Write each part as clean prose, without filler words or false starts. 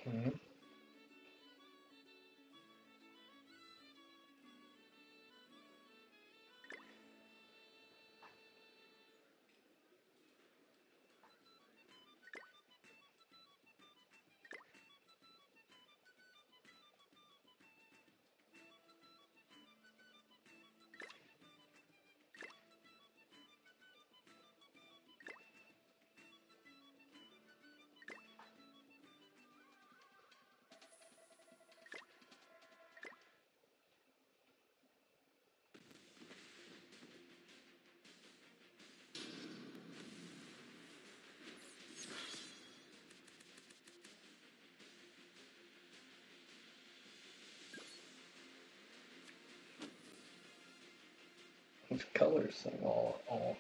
Mhm. His colors seem all off.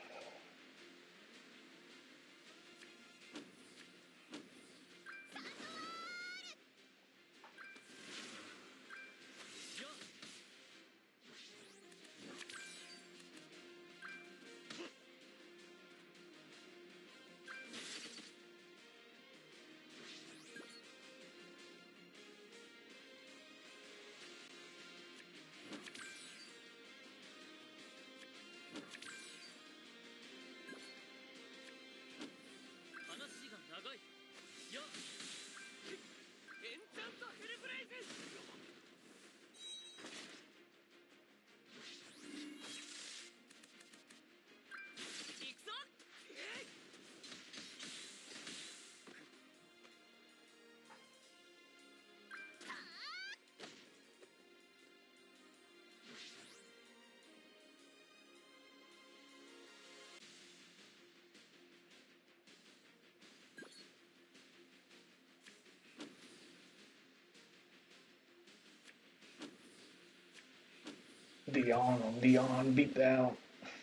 Dion beat down.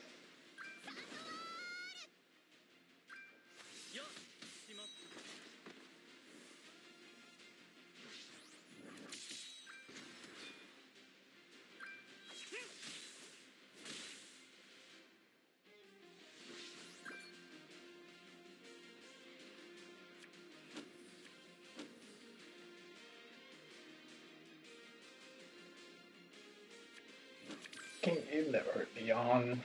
You never hurt Dion.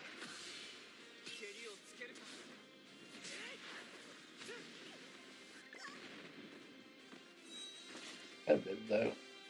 I did though.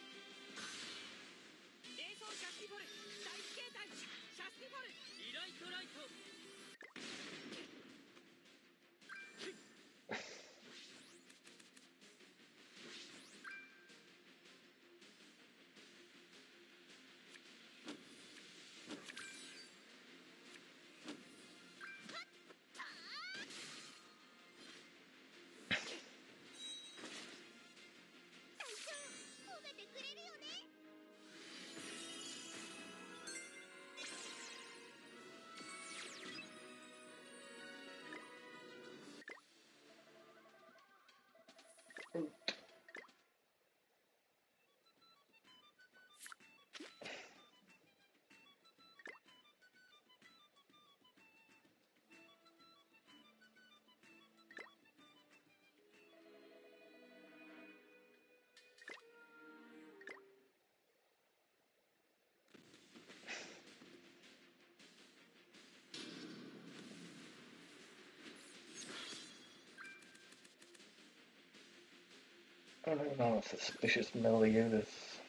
I don't know, suspicious Meliodas.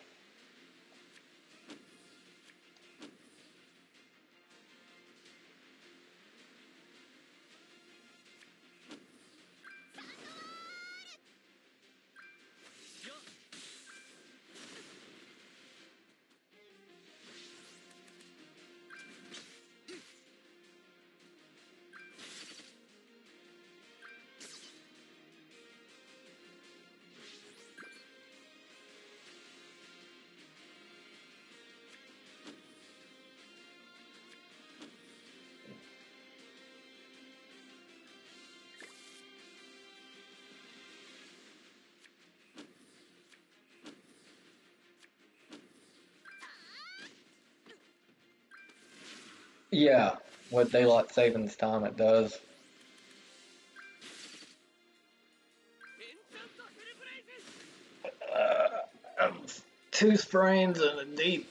Yeah, with daylight savings time it does. 2 sprains and a deep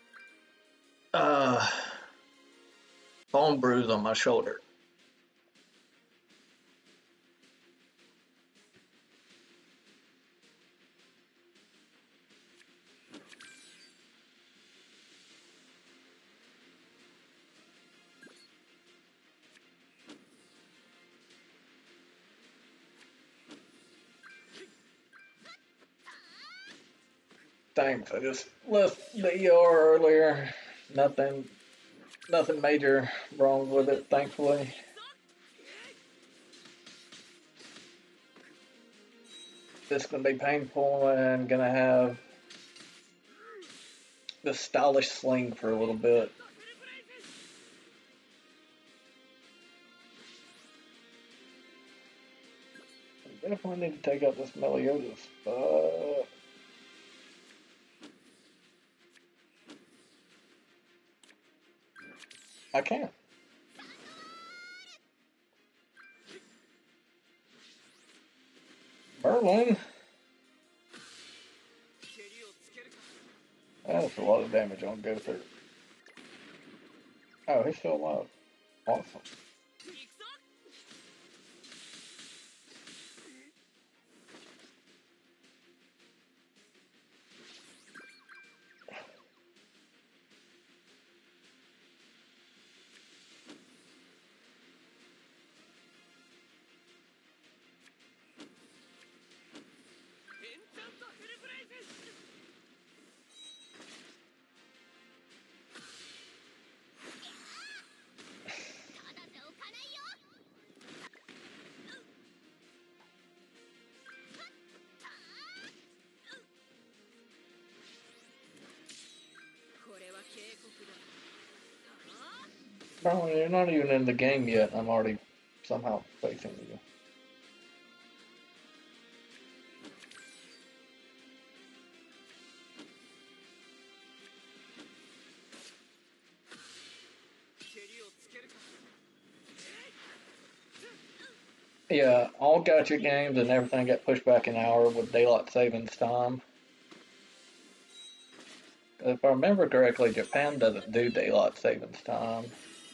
uh, bone bruise on my shoulder. Thanks, I just left the ER earlier. Nothing major wrong with it, thankfully. This is gonna be painful and gonna have this stylish sling for a little bit. I definitely need to take out this Meliodas, but I can't. Merlin. That's a lot of damage on Gother. Oh, he's still alive. Awesome. Merlin, you're not even in the game yet. I'm already somehow facing you. Yeah, all gacha games and everything get pushed back an hour with daylight savings time. If I remember correctly, Japan doesn't do daylight savings time.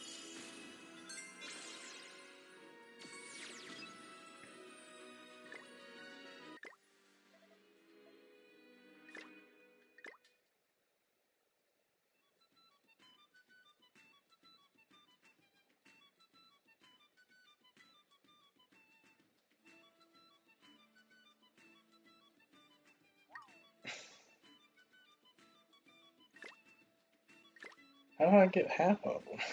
How do I get half of them?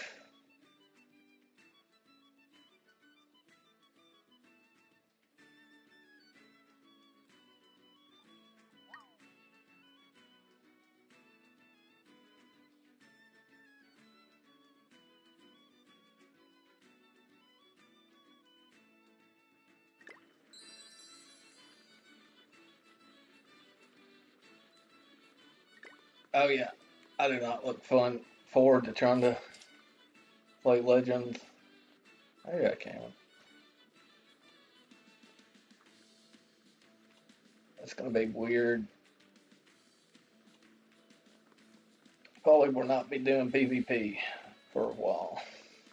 Oh yeah, I do not look forward to trying to play Legends. Maybe I can. It's gonna be weird. Probably will not be doing PvP for a while.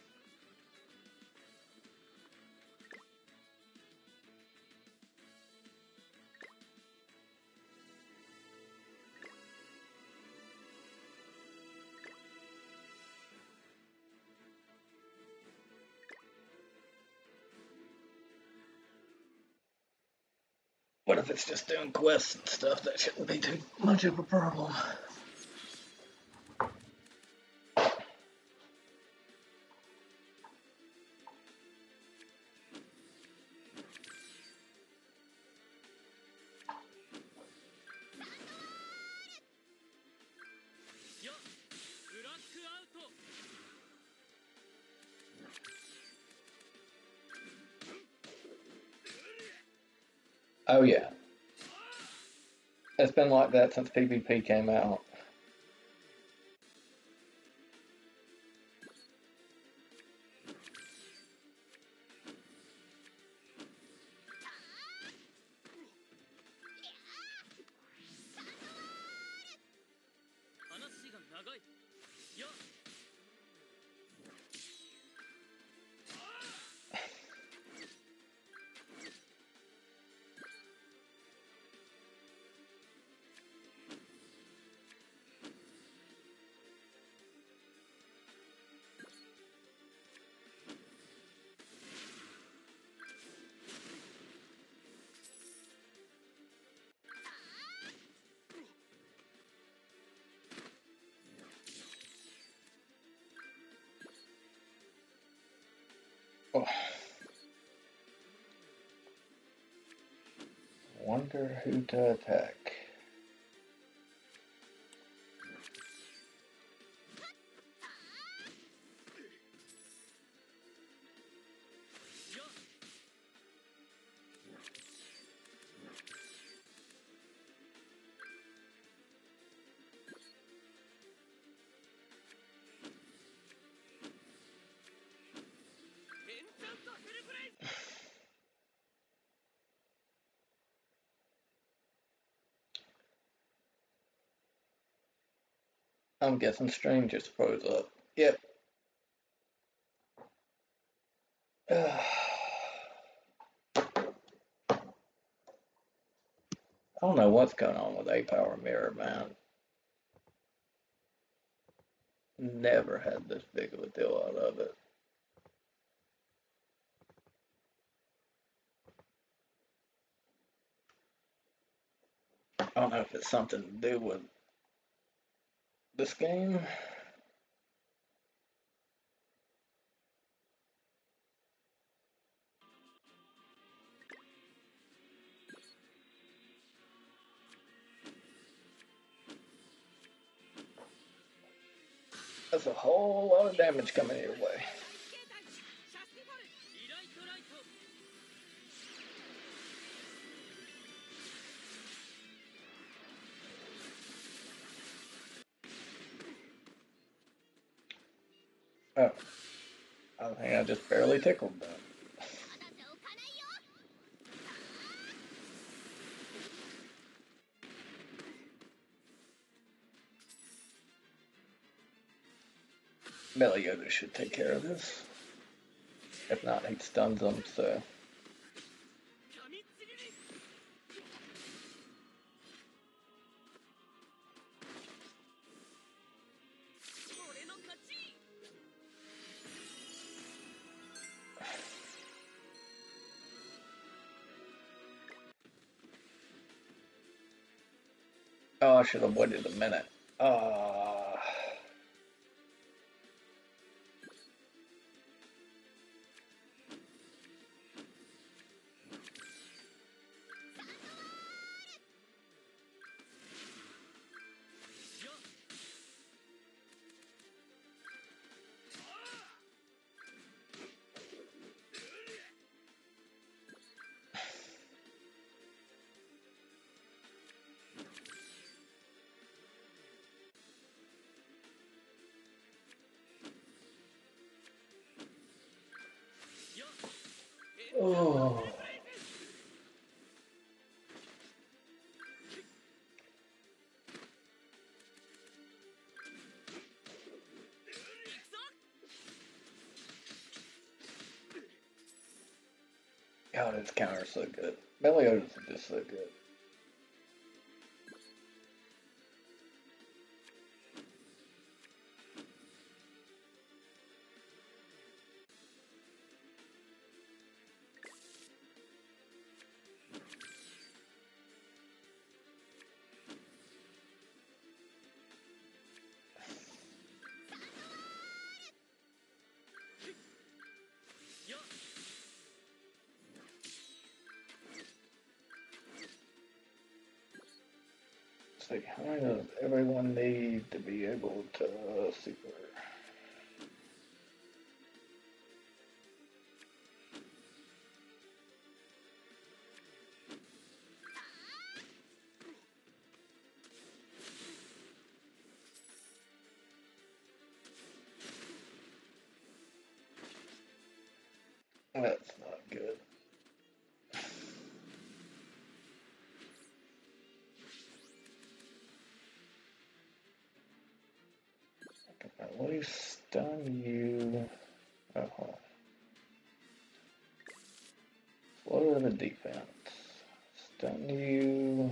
But if it's just doing quests and stuff, that shouldn't be too much of a problem. Oh yeah, it's been like that since PvP came out. wonder who to attack. I'm guessing Stranger throws up. Yep. I don't know what's going on with A-Power Mirror, man. Never had this big of a deal out of it. I don't know if it's something to do with this game. That's a whole lot of damage coming your way. Oh, I think I just barely tickled them. Meliodas should take care of this. If not, he stuns them, so. Oh, I should have waited a minute. Oh. God, his counter's so good. Meliodas is just so good. See, how does everyone need to be able to super? That's not good. I can at least stun you. Oh, slow the defense. Stun you.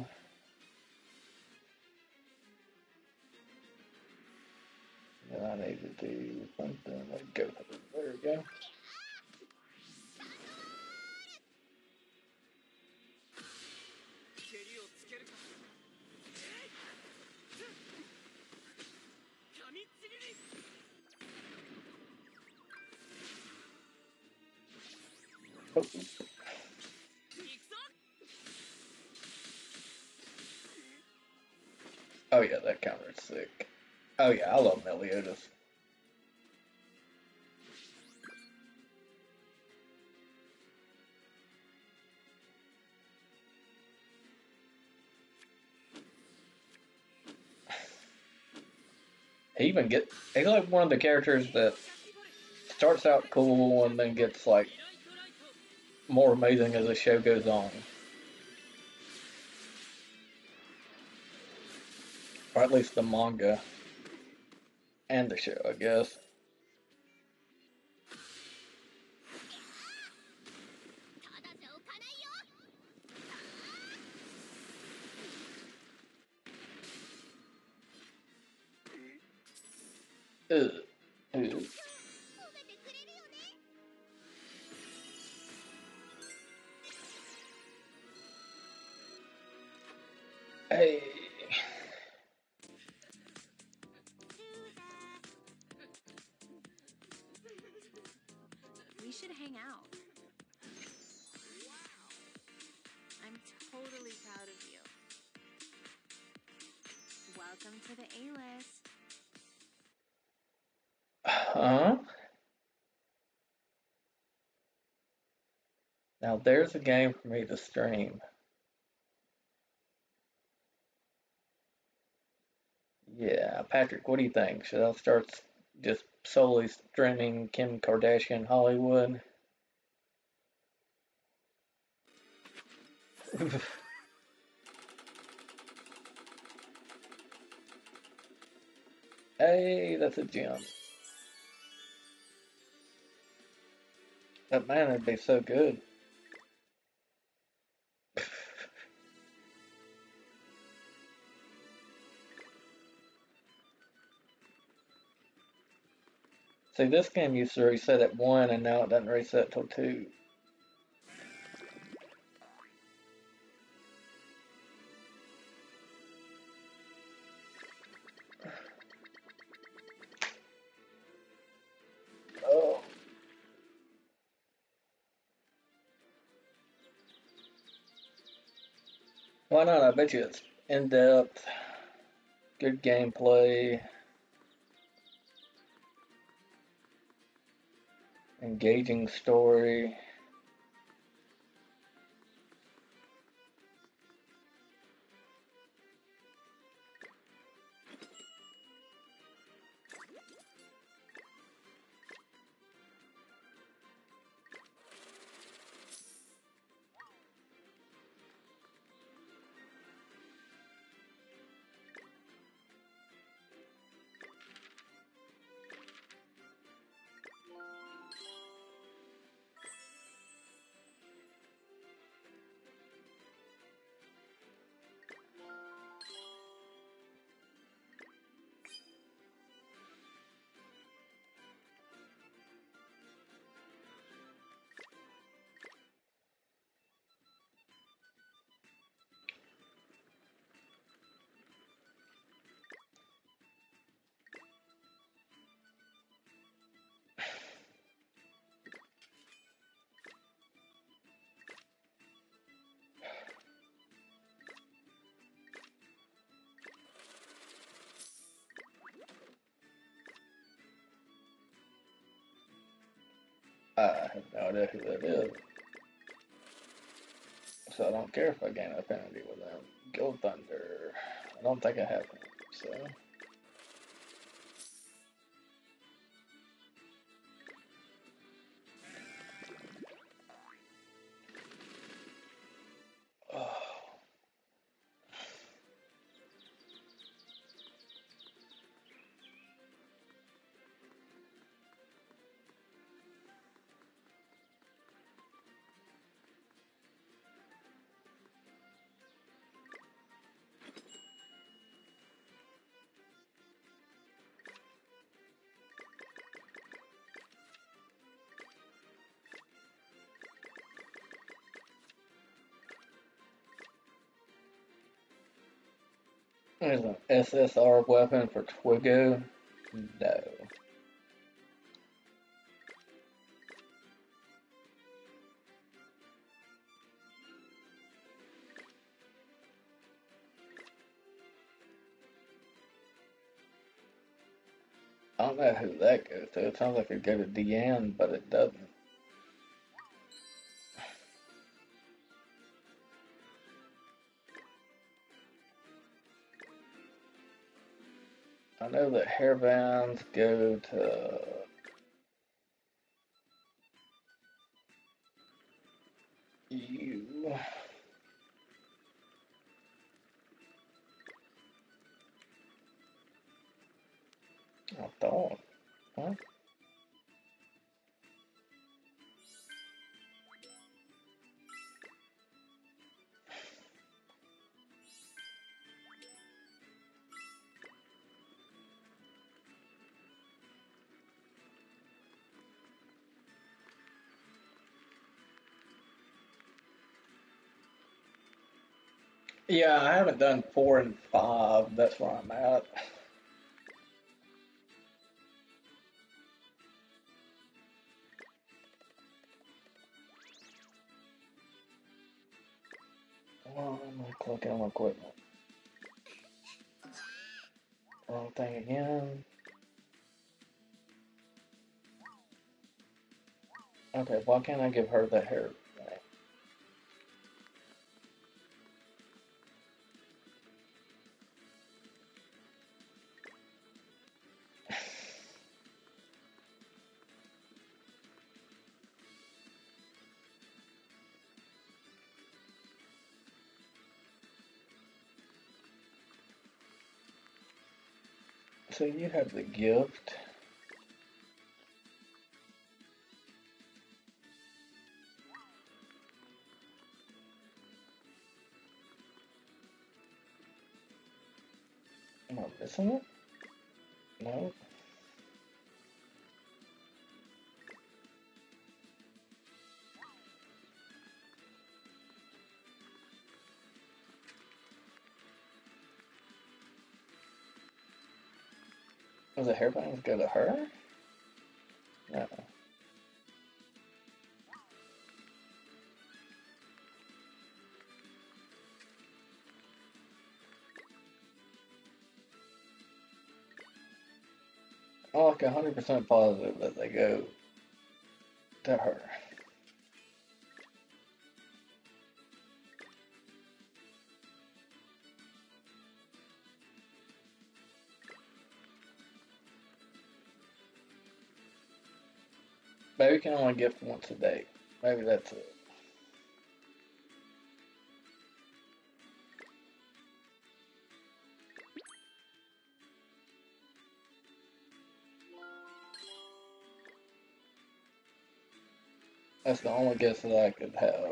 Then I need to do something like go. There we go. Oh. Oh yeah, that counter's sick. Oh yeah, I love Meliodas. He's like one of the characters that starts out cool and then gets like more amazing as the show goes on. Or at least the manga and the show, I guess. Ugh. Ugh. Hey. We should hang out. I'm totally proud of you. Welcome to the A-list. Huh? Now there's a game for me to stream. Yeah, Patrick, what do you think? Should I start just solely streaming Kim Kardashian Hollywood? Hey, that's a gem. That man would be so good. See, this game used to reset at 1 and now it doesn't reset till 2. Oh. Why not? I bet you it's in depth, good gameplay, engaging story. I have no idea who that is. So I don't care if I gain affinity with them. Go Thunder. I don't think I have him, so. Oh. There's an SSR weapon for Twigo. No. I don't know who that goes to. It sounds like it'd go to Deanne, but it doesn't. I know that hairbands go to you. I thought. Huh? Yeah, I haven't done 4 and 5. That's where I'm at. Well, I'm gonna click on equipment. Wrong thing again. Okay, why can't I give her the hair thing? So you have the gift. Am I missing it? No. Was the hairbands go to her? No. I'm like 100% positive that they go to her. Baby can only gift once a day. Maybe that's it. That's the only guess that I could have.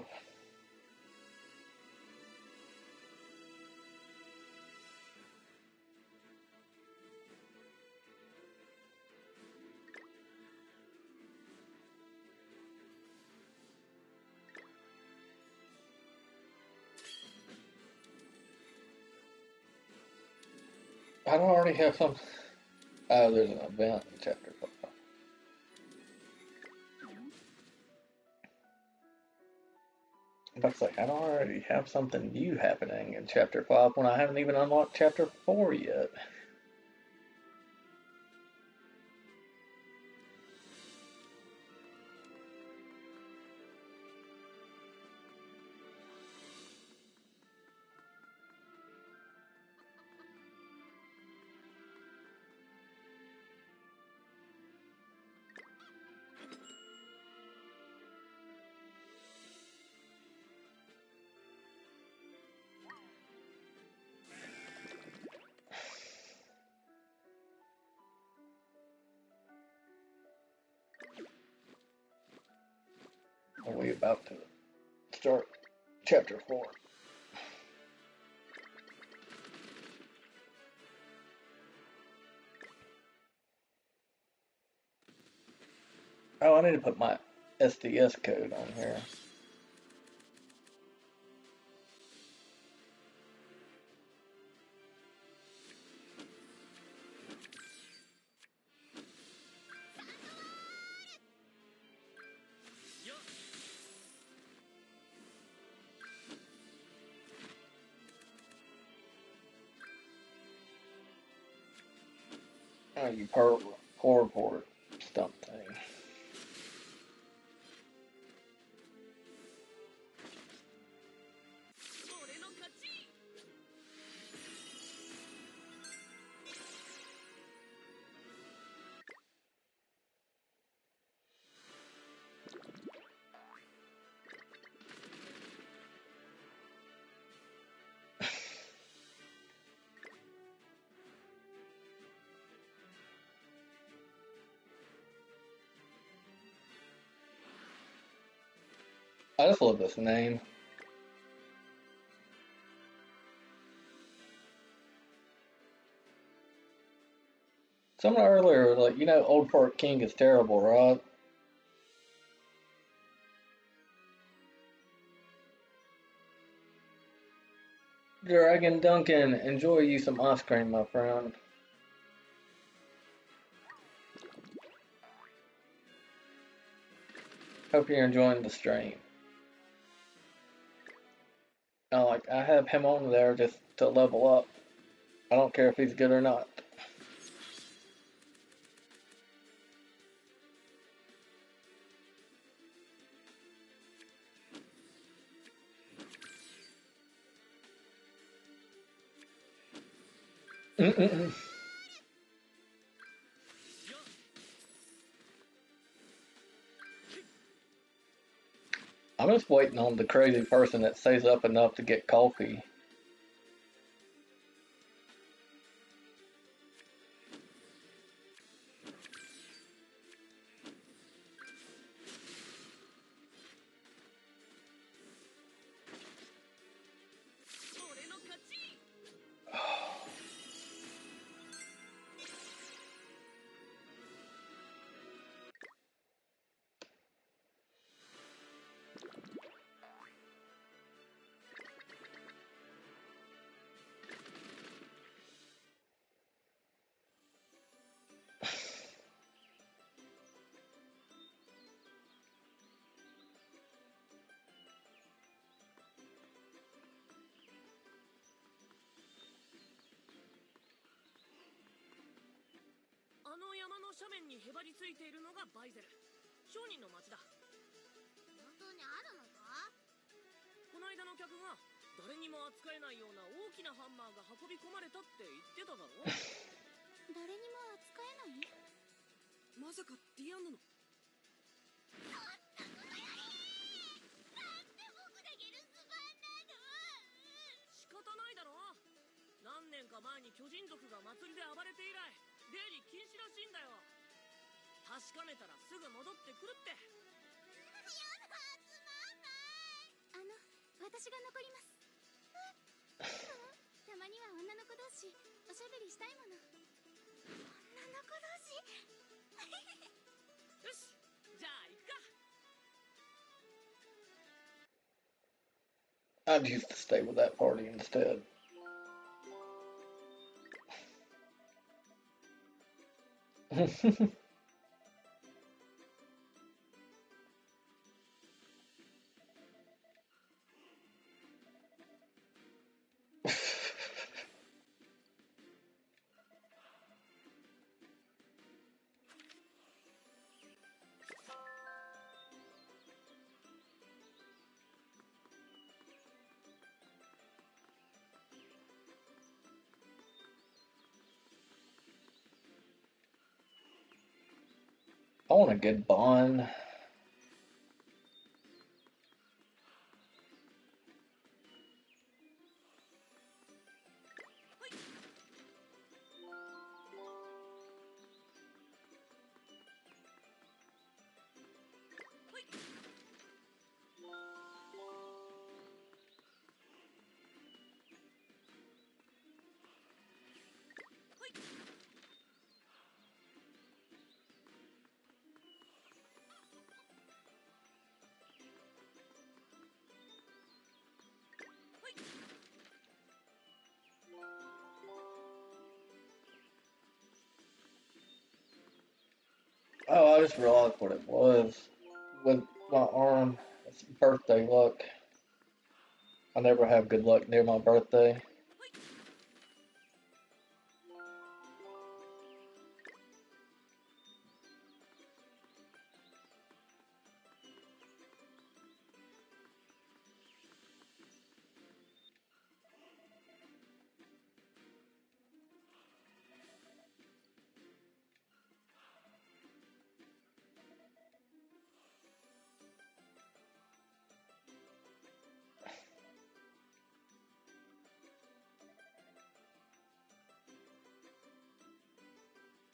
I don't already have some. Oh, there's an event in chapter 5. But like, I don't already have something new happening in chapter 5 when I haven't even unlocked chapter 4 yet. Are we about to start chapter 4? Oh, I need to put my SDS code on here. Oh, you perv. Horror stump thing. I just love this name. Someone earlier was like, you know, Old Park King is terrible, right? Dragon Duncan, enjoy you some ice cream, my friend. Hope you're enjoying the stream. I have him on there just to level up. I don't care if he's good or not. I'm just waiting on the crazy person that stays up enough to get coffee. I'd used to stay with that party instead. I want a good bond. Oh, I just realized what it was with my arm. It's birthday luck. I never have good luck near my birthday.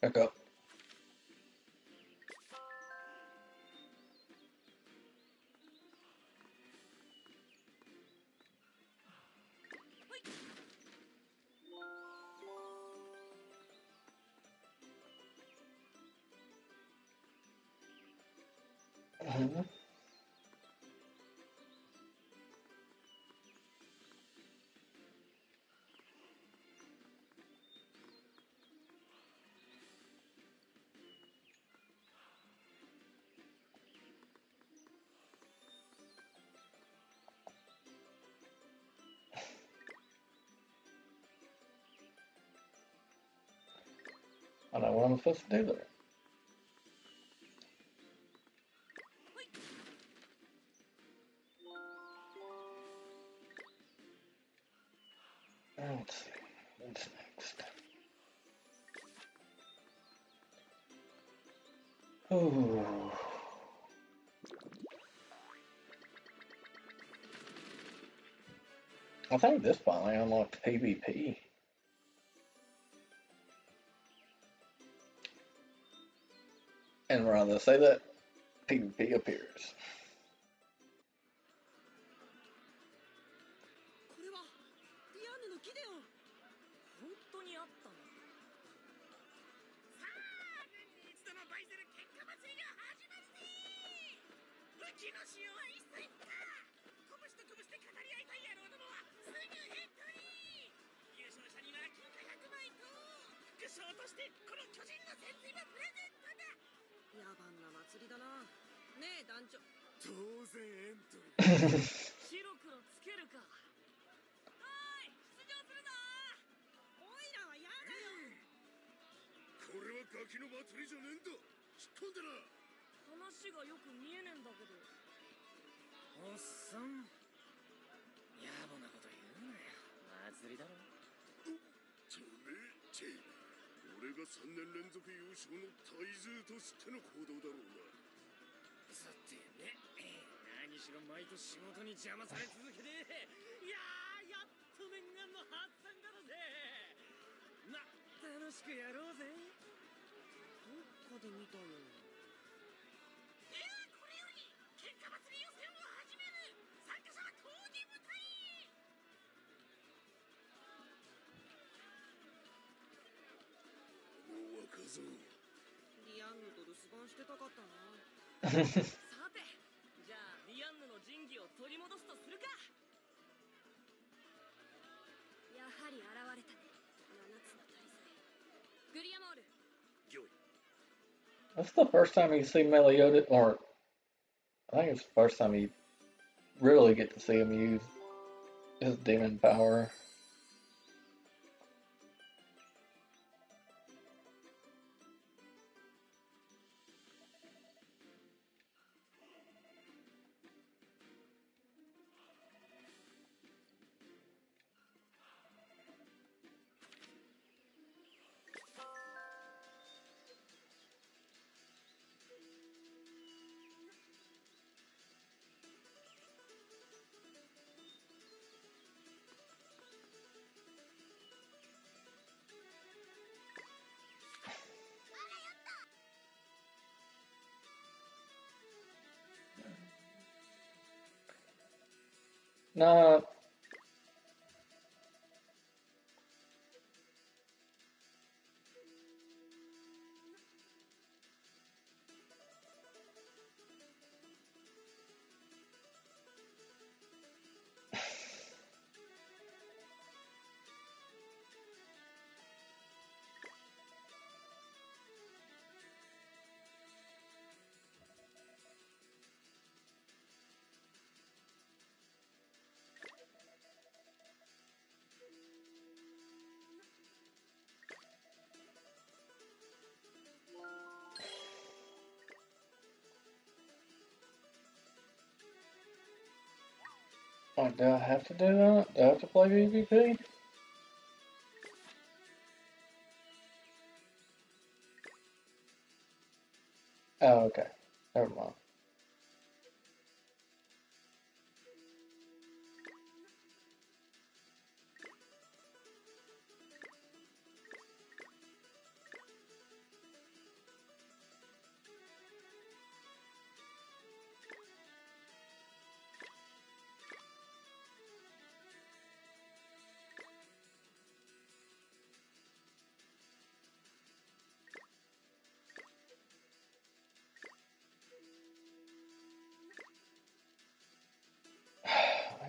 Back up. Mhm. I know what I'm supposed to do there. Let's see. What's next? Ooh. I think this finally unlocked PvP. And rather say that, PvP appears. これはディアンヌの木だよ。本当にあったの。さあ、年に一度のバイゼル喧嘩祭りが始まるぜ。武器の使用は一切不可。拳と拳で語り合いたい野郎どもはすぐヘッドに。優勝者には金貨100枚と副賞としてこの巨人の潜水もプレゼントだ。野蛮な祭りだな。ねえ団長。当然エントリー。白黒つけるか。おい、出場するぞ。おいらは嫌だよ。これはガキの祭りじゃねえんだ。引っ込んでな。話がよく見えねえんだけど。おっさん、野暮なこと言うなよ。祭りだろ。てめえって俺が3年連続優勝の大勢としての行動だろうな。さてね、何しろ毎年仕事に邪魔され続けて、いやー、やっと念願の初参加だぜ。ま、楽しくやろうぜ。どっかで見たよ。ではこれより喧嘩祭り予選を始める。参加者はコーディ部隊。若造、ディアンヌと留守番してたかったな。さて、じゃあディアンヌの神器を取り戻すとするか。やはり現れたね、7つの大罪。グリアモール。御意。 That's the first time you see Meliodas, or I think it's the first time you really get to see him use his demon power. No, oh, do I have to do that? Do I have to play PvP? Oh, okay. Never mind.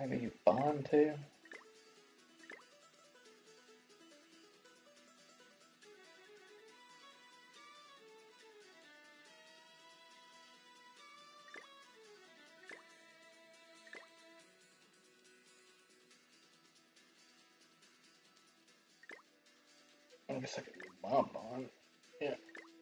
Maybe you bond too? I guess I could do my bond. Yeah.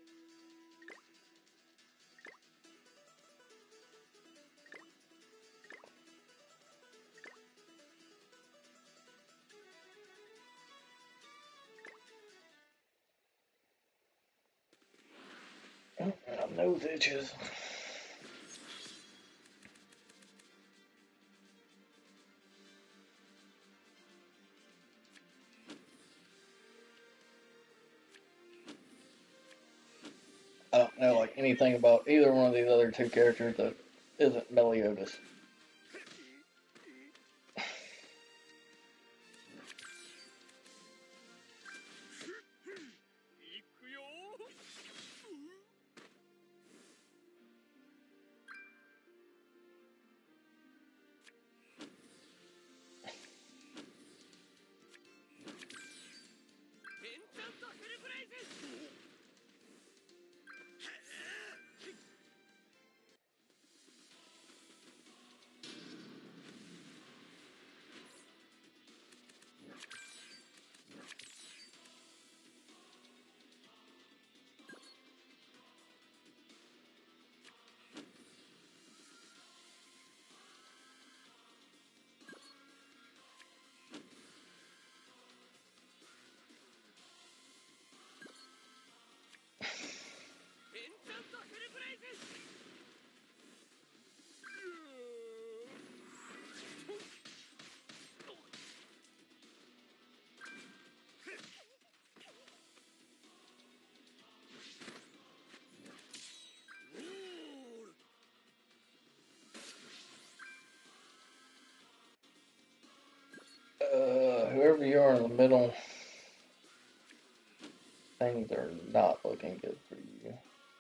Oh, my nose itches. I don't know like anything about either one of these other two characters that isn't Meliodas. Whoever you are in the middle, things are not looking good for you.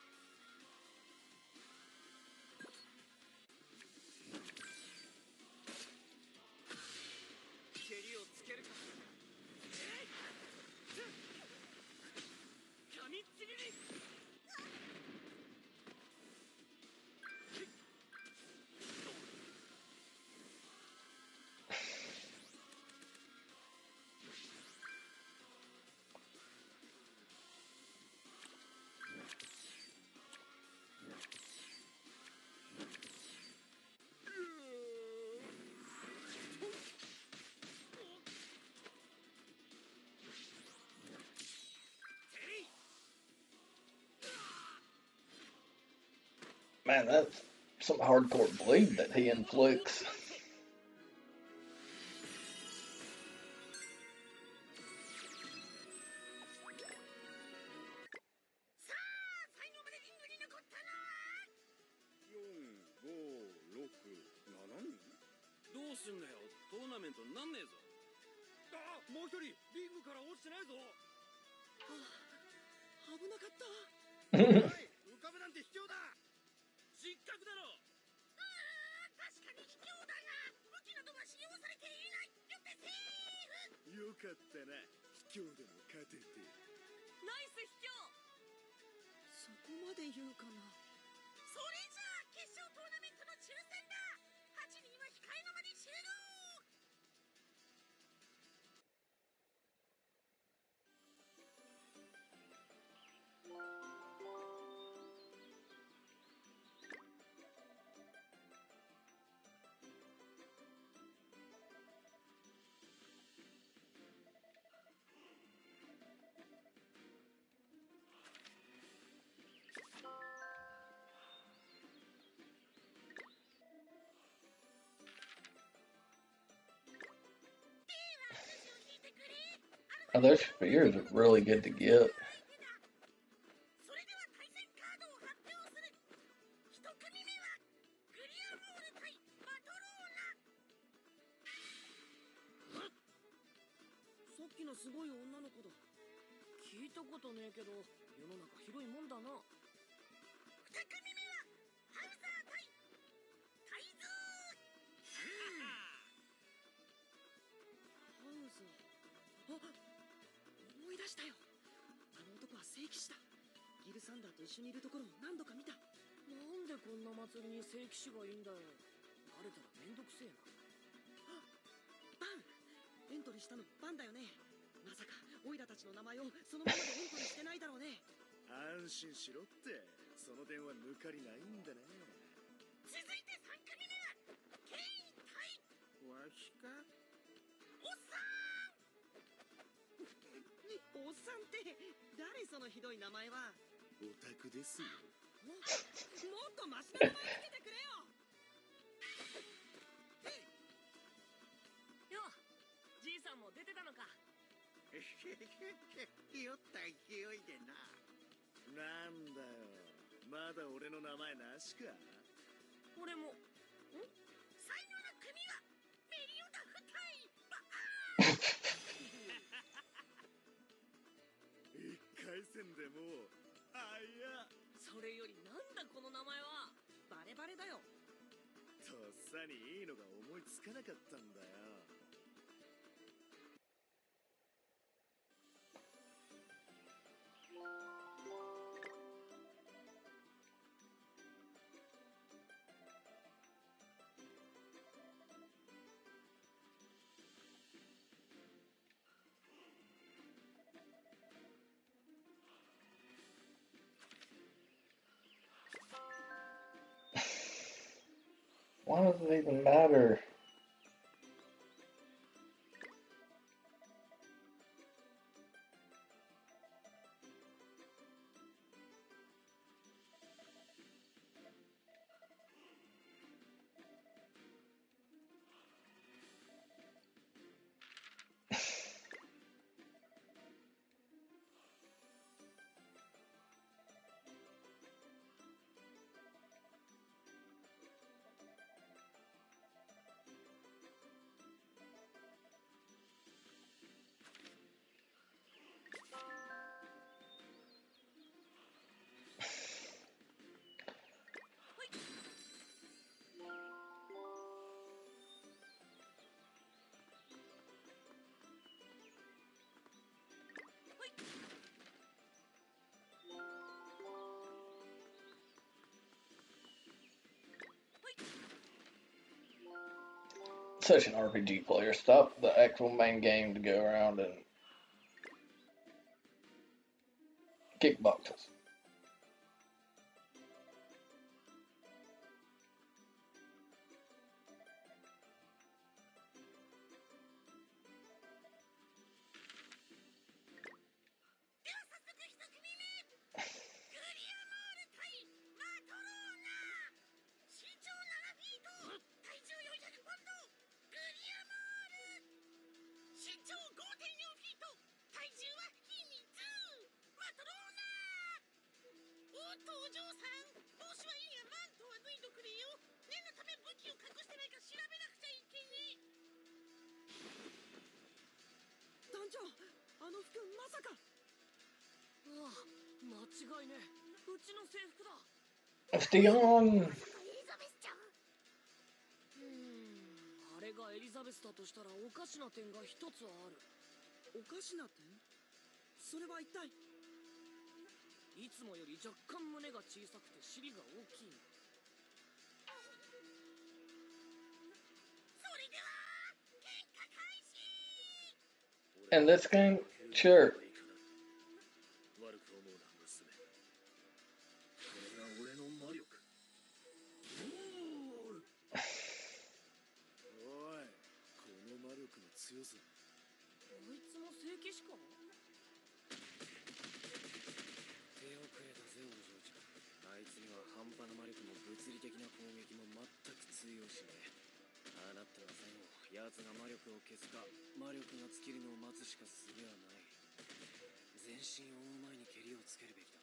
Man, that's some hardcore bleed that he inflicts. Oh, those spears are really good to get. 思い出したよ。あの男は聖騎士だ。ギルサンダーと一緒にいるところを何度か見た。 なんでこんな祭りに聖騎士がいいんだよ。バレたらめんどくせえな。 バン、エントリーしたのバンだよね。まさかオイラたちの名前をそのままでエントリーしてないだろうね。 安心しろって、その電話抜かりないんだね。 続いて3組目はケイン対わしかおっさん。おっさんって誰？そのひどい名前は。 オタクですよ。 もっとマシな名前つけてくれよ。 よ、じいさんも出てたのか。 ひよった勢いでな。なんだよ、まだ俺の名前なしか。 俺も。 最後の組はメリオダフ対一回戦でもうあいや。 それよりなんだこの名前は。 バレバレだよ。 とっさにいいのが思いつかなかったんだよ。 Why does it even matter? Such an RPG player. Stop the actual main game to go around and kick boxes. Theon! あれがエリザベスだとしたらおかしな点が一つある。 おかしな点？それは一体？ いつもより若干胸が小さくて尻が大きい。 それでは喧嘩開始。 In this game? Sure. 悪く思うな娘。これが俺の魔力。おい、この魔力の強さ。 こいつも聖騎士か？ 手遅れだぜ、お嬢ちゃん。あいつには半端な魔力も物理的な攻撃も全く通用しねえ。ああなったら最後、奴が魔力を消すか、魔力が尽きるのを待つしかすべはない。全身を追う前に蹴りをつけるべきだ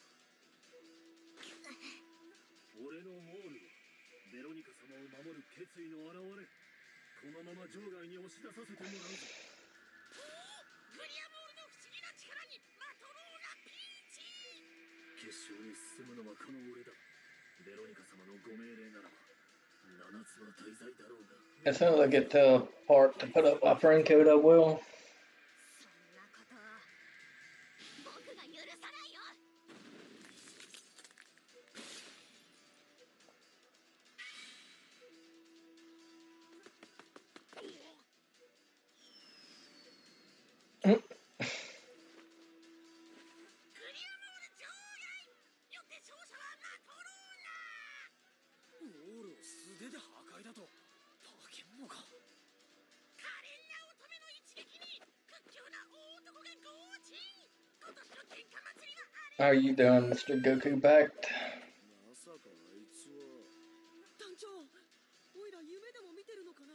ったな。 俺のモールはベロニカ様を守る決意の表れ。このまま場外に押し出させてもらうぞ。 グリアモールの不思議な力にマトローナピーチ。 決勝に進むのはこの俺だ。ベロニカ様のご命令ならば7つの大罪だろうが。 As soon as I get to a part to put up my friend code, I will. そ How are you doing, Mr. Goku backed? まさかあいつは。 団長、おいら夢でも見てるのかな。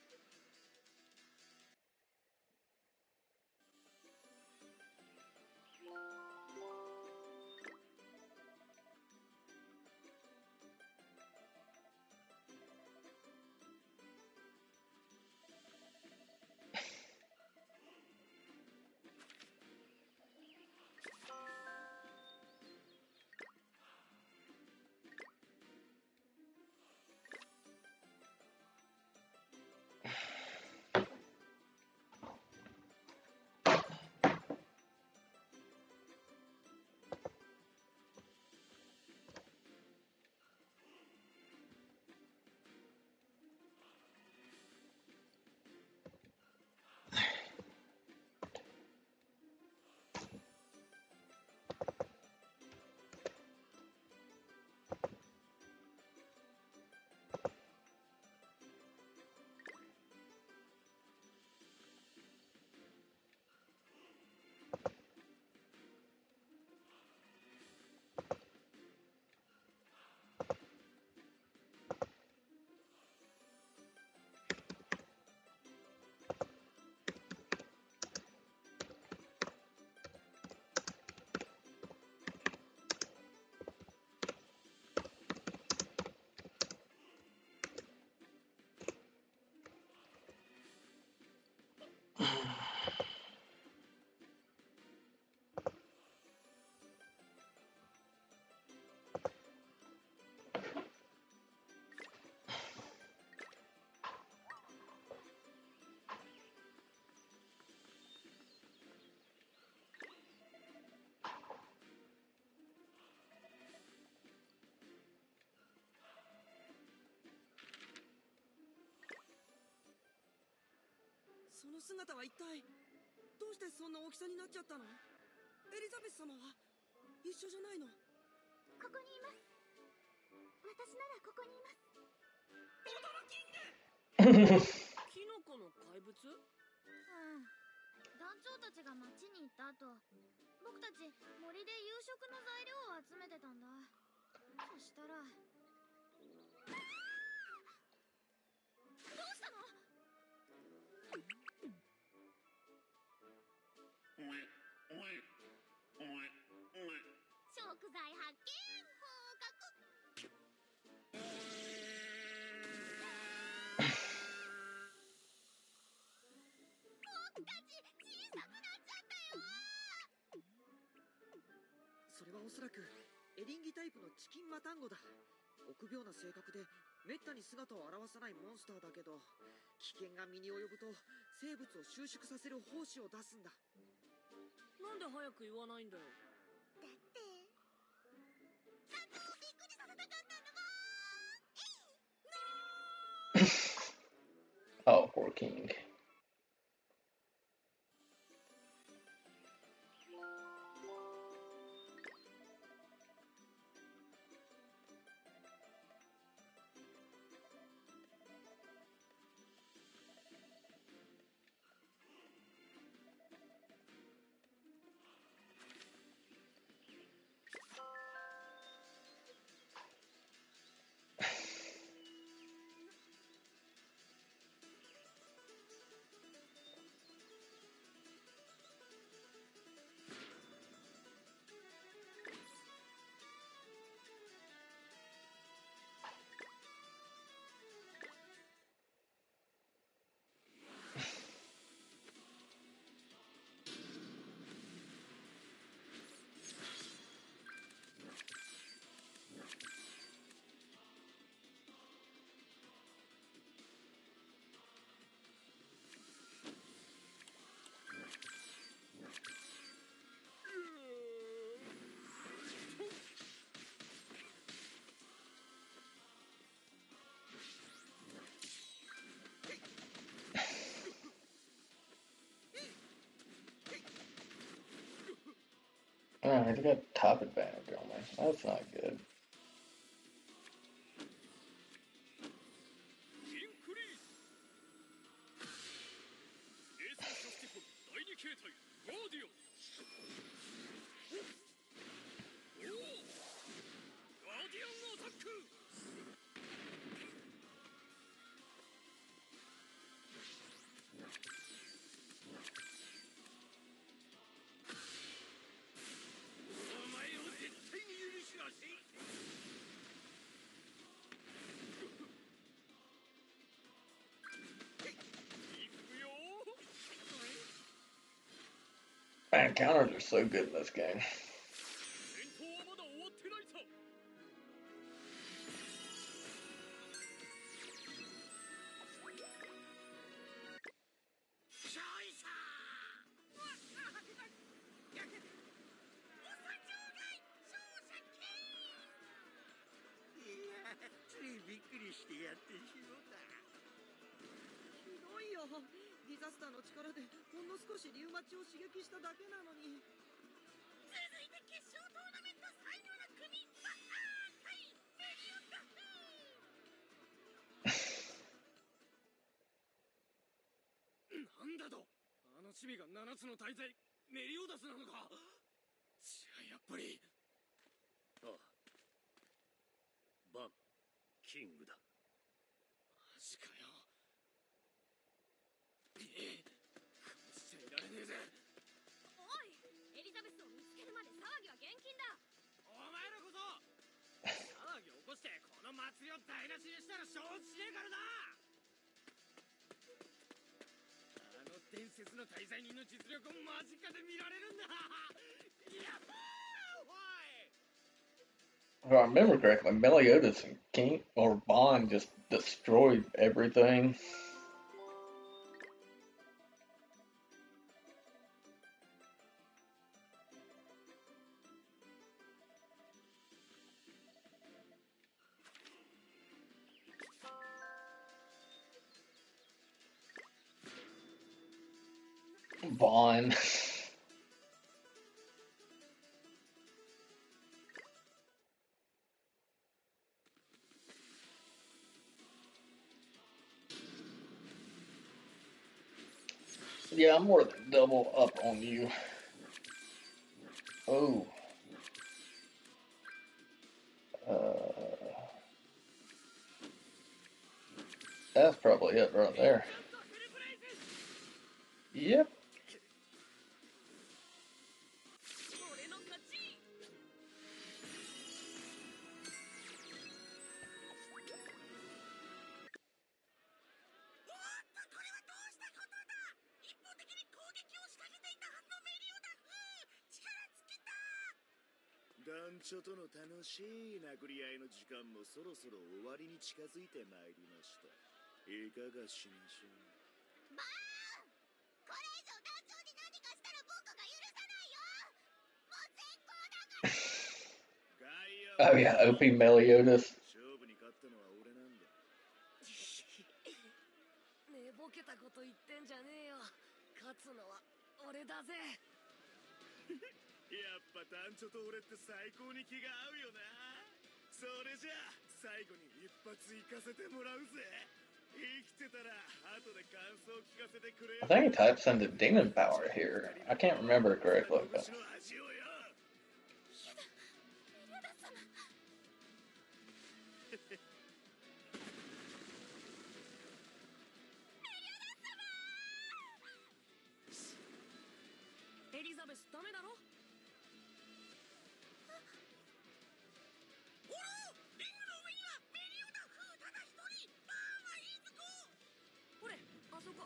その姿は一体どうしてそんな大きさになっちゃったの。エリザベス様は一緒じゃないの。 ここにいます。私ならここにいます。 キノコの怪物？ 団長たちが町に行った後、僕たち森で夕食の材料を集めてたんだ。そしたら。どうしたの？食材発見捕獲。僕たち小さくなっちゃったよ。 それはおそらくエリンギタイプのチキンマタンゴだ。臆病な性格でめったに姿を現さないモンスターだけど、危険が身に及ぶと生物を収縮させる胞子を出すんだ。 なんで早く言わないんだよ。 だって団長をびっくりさせたかったんだもん。 Oh, poor King. Alright, I got top advantage on me. That's not good. インクリースエースシャスティフォン第2形態ゴーディオン Man, counters are so good in this game. 戦闘はまだ終わってないさ。 勝利さー。おさ場外勝者権。いや、ついびっくりしてやってしもた。 ひどいよ。ディザスターの力でほんの少しリウマチを刺激しただけなのに。 続いて決勝トーナメント最後の組、バッハー対メリオダフ。 なんだと、あのチビが7つの大罪メリオダスなのか。じゃあやっぱりああ、バンキングだ。 マジかよ。こうしちゃいられねえぜ。 おい、エリザベスを見つけるまで騒ぎは厳禁だ。 お前らこそ騒ぎ起こしてこの祭りを台無しにしたら承知しねえからな。あの伝説の大罪人の実力を間近で見られるんだ。やっほー。おい If I remember correctly, Meliodas and King or Bond just destroyed everything. Bond. Yeah, I'm more than double up on you. Oh. That's probably it right there. Yep. 俺の勝ち。 おっと、これはどうしたことだ。一方的に攻撃を仕掛けていたはずのメリオダフ。力尽きた。 団長との楽しい殴り合いの時間もそろそろ終わりに近づいてまいりました。いかがしましょう。 バーン、これ以上団長に何かしたら僕が許さないよ。もう絶好だから。 Oh yeah, OP Meliodas. 勝負に勝ったのは俺なんだ。 寝ぼけたこと言ってんじゃねえよ。勝つのは俺だぜ。 やっぱ団長と俺って最高に気が合うよな。それじゃあ最後に一発行かせてもらうぜ。生きてたら後で感想聞かせてくれよ。 I think he types into demon power here. I can't remember correctly, but メリオダ様。 エリザベスダメだろ。 おろ、リングの上にはメリオダフただ一人。バーンはいいぞ。 ほれ、あそこ。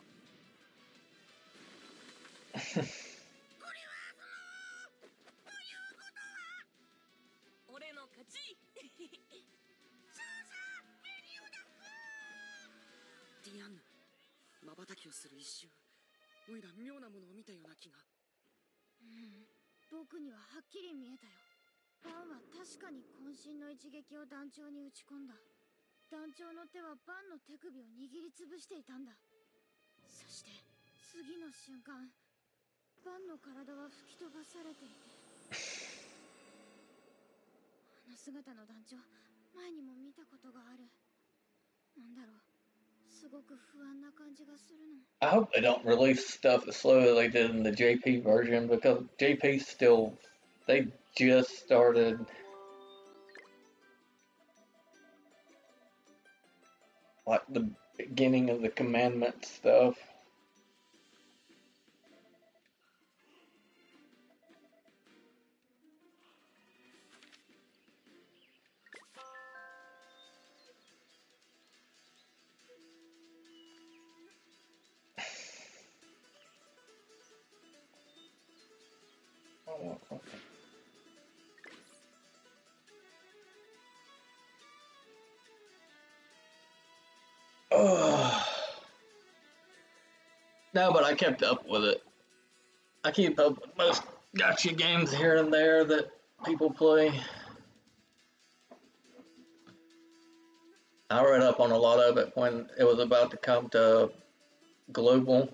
これはということは俺の勝ち。 勝者メリオダフ。 ディアンヌ、瞬きをする一瞬、おいら妙なものを見たような気が。 僕にははっきり見えたよ。バンは確かに渾身の一撃を団長に打ち込んだ。団長の手はバンの手首を握りつぶしていたんだ。そして次の瞬間、バンの体は吹き飛ばされていて、あの姿の団長、前にも見たことがある。なんだろう、すごく不安な感じがするの。 I hope they don't release stuff as slow as they did in the JP version, because JP's still, they just started. Like the beginning of the commandment stuff. Okay. Oh. No, but I kept up with it. I keep up with most gotcha games here and there that people play. I read up on a lot of it when it was about to come to global.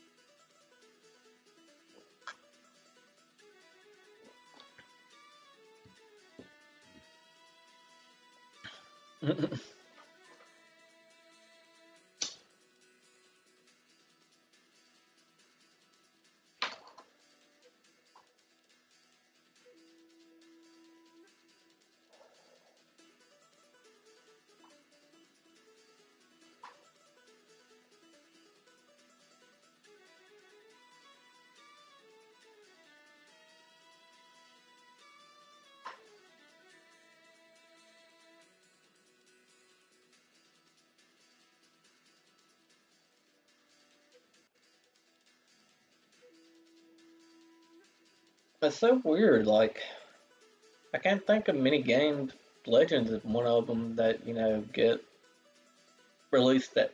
It's so weird. Like, I can't think of many games. Legends is one of them that, get released that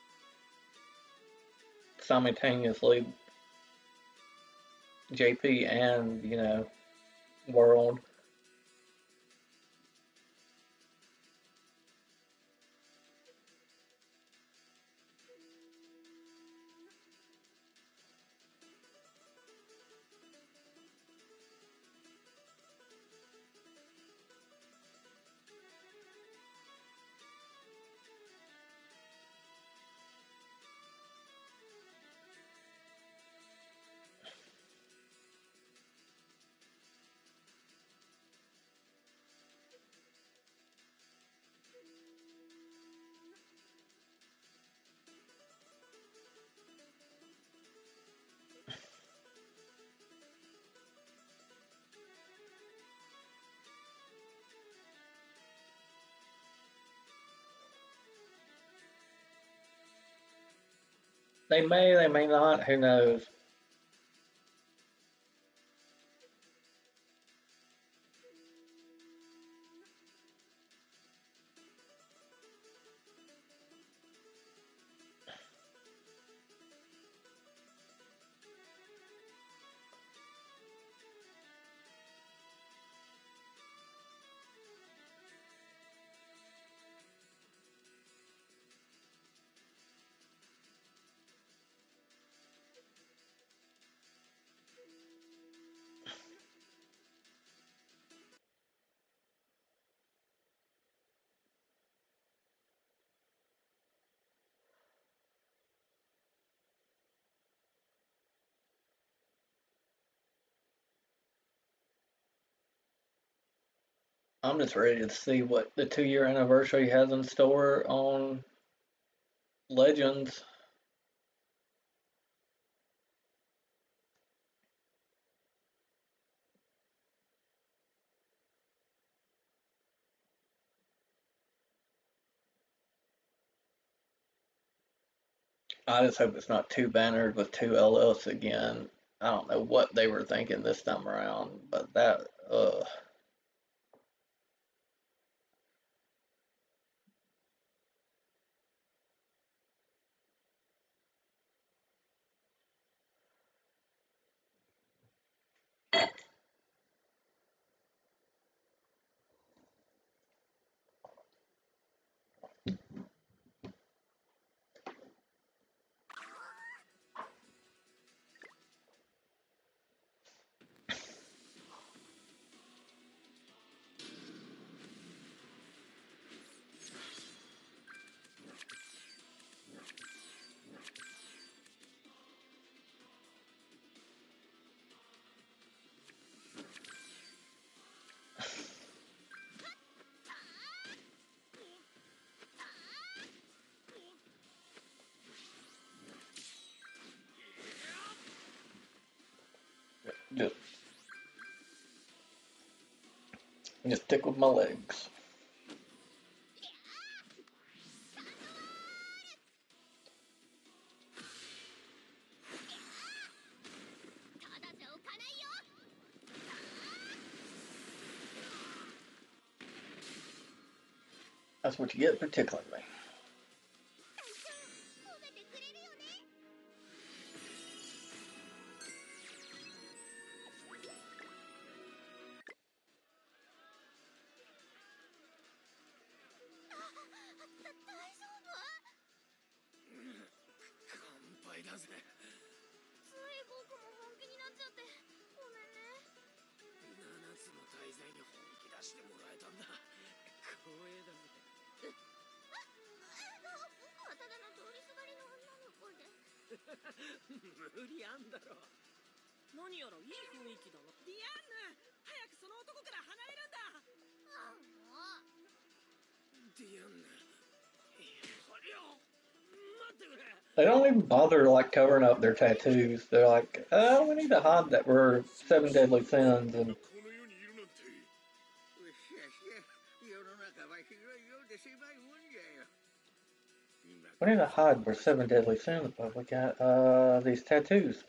simultaneously JP and, World. They may not, who knows? I'm just ready to see what the 2 year anniversary has in store on Legends. I just hope it's not two banners with two LS again. I don't know what they were thinking this time around, but that, just, just tickled my legs. ただじゃおかないよ。 That's what you get for tickling me. 大将褒めてくれるよね。大丈夫？ 乾杯だぜ。 つい僕も本気になっちゃってごめんね。 7つの大罪に本気出してもらえたんだ。光栄だぜ。 僕はただの通りすがりの女の子で。 無理あんだろ。 何やらいい雰囲気だな。 ディアンヌ、早くその男から離れるんだ。 あ、もう。 ディアンヌ。ハリオ、待ってくれ。 They don't even bother like covering up their tattoos. They're like, oh, we need to hide that we're seven deadly sins, and この世にいるなんて。 世の中は広いようで狭いもんじゃよ。 we need to hide we're seven deadly sins, but we got these tattoos.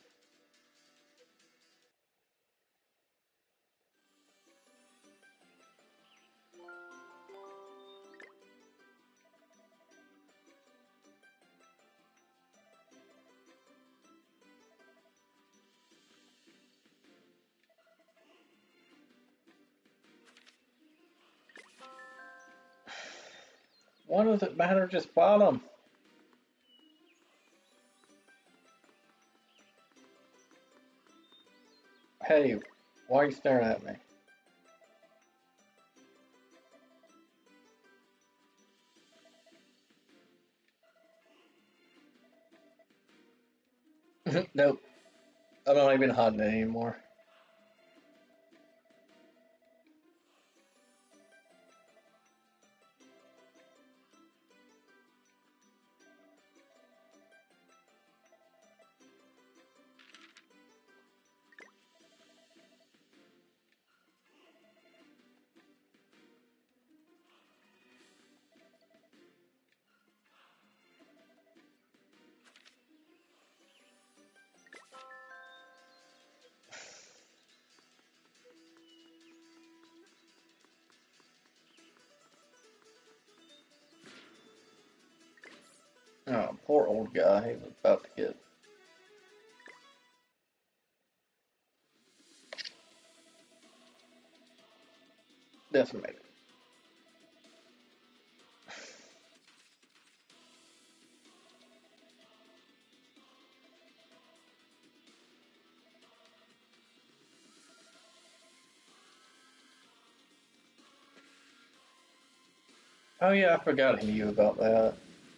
Why does it matter? Just bought them. Hey, why are you staring at me? Nope. I'm not even hiding it anymore. Oh, poor old guy. He was about to get decimated. Oh yeah, I forgot he knew about that.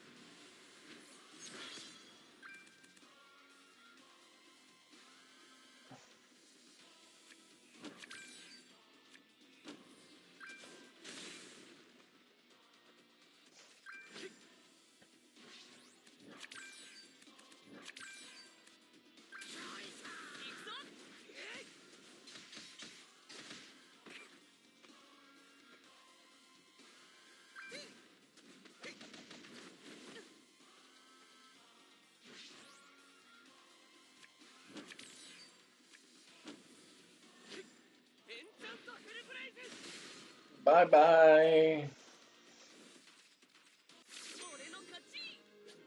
Bye bye. 俺の勝ち。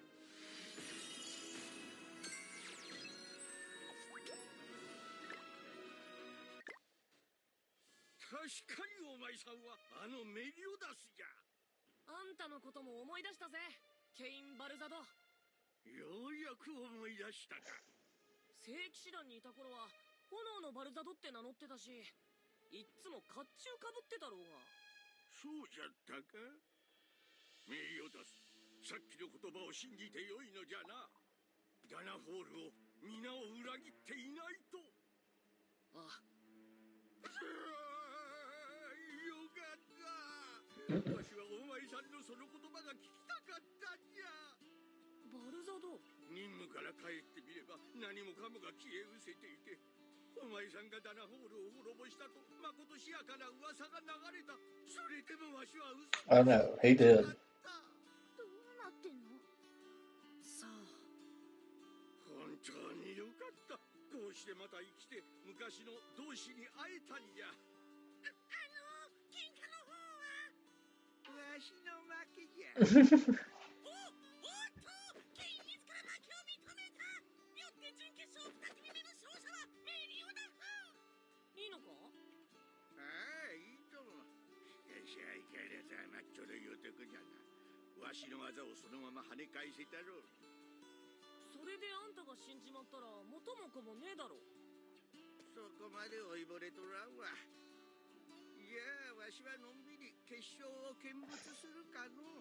確かにお前さんはあのメリオダスじゃ。 あんたのことも思い出したぜ、ケイン・バルザド。 ようやく思い出したか。 聖騎士団にいた頃は炎のバルザドって名乗ってたし、いっつも甲冑かぶってたろうが。 そうじゃったか。メリオダス、さっきの言葉を信じてよいのじゃな。ダナホールを皆を裏切っていないと。 ああ。 よかった。わしはお前さんのその言葉が聞きたかったんじゃ。 バルザド。 任務から帰ってみれば何もかもが消え失せていて、お前さんがダナホールを滅ぼしたとまことしやかな噂が流れた。それでもわしは嘘。 I know, he did. どうなってんの？ さあ。 本当によかった。こうしてまた生きて昔の同志に会えたんじゃ。 わしの負おっと、ケイン自ら負けを認めた。よって準決勝2組目の勝者はメリオダフ。 いいのか？ ああ、いいとも。しかし相変わらず甘っちょろい男じゃな。わしの技をそのまま跳ね返せたろう。 それであんたが死んじまったら元も子もねえだろ。 そこまで追いぼれとらんわ。いやわしはのんびり決勝を見物するかの。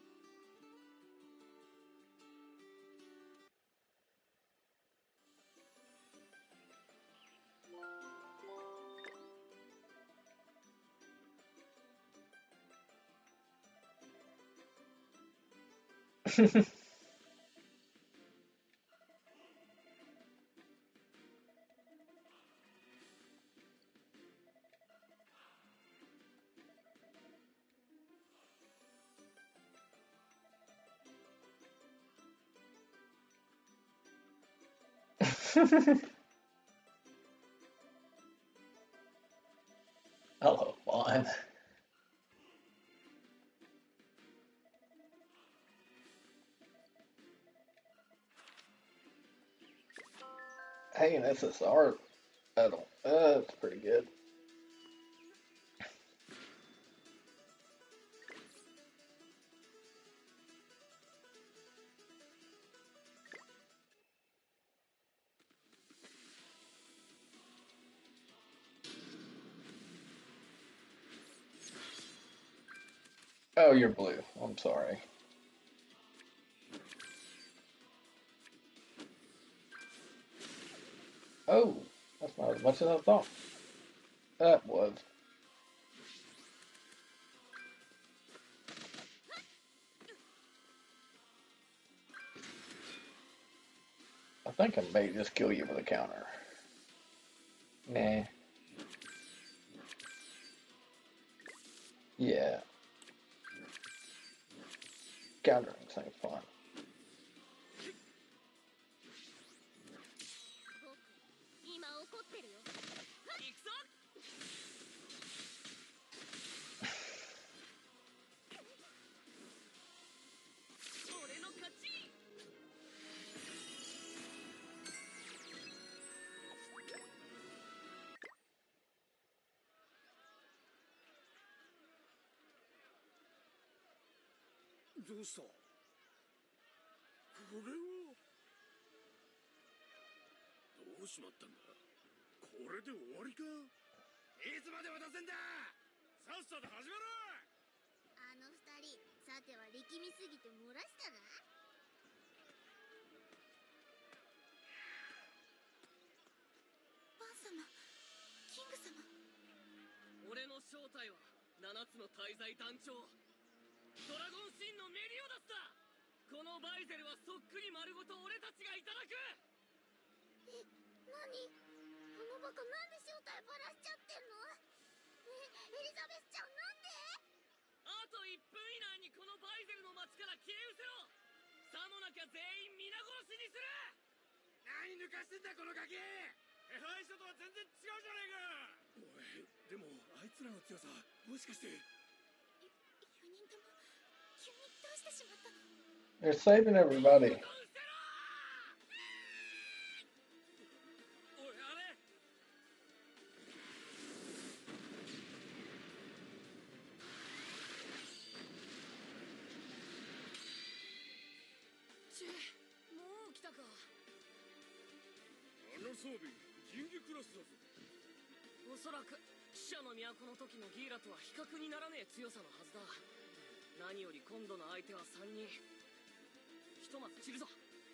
Hello, fine. Hey, an SSR medal. That's pretty good. Oh, you're blue. I'm sorry. Oh, that's not as much as I thought. That was. I think I may just kill you with a counter. Nah. Yeah. Countering seems fun. 今怒ってるよ。 行くぞ。俺の勝ち。 どうした？これはどうしまったんだ？これで終わりか？いつまで渡せんだ！さっさと始めろ！ あの二人、さては力みすぎて漏らしたな。バン様、キング様。 俺の正体は7つの大罪団長ドラゴンシンのメリオダスだ。このバイゼルはそっくり丸ごと俺たちがいただく。 え、何？あのバカなんで正体バラしちゃってんの？エリザベスちゃんなんで？ あと1分以内にこのバイゼルの町から消え失せろ。さもなきゃ全員皆殺しにする。 何抜かしてんだこのガキ！手配書とは全然違うじゃねえか！おい、でもあいつらの強さ、もしかして。 4人とも急にどうしてしまったの？ They're saving everybody. おい、あれ。もう来たか。 あの装備、銀技クラスだぞ。 おそらく死者の都の時のギーラとは比較にならねえ強さのはずだ。何より今度の相手は3人。ひとまず散るぞ。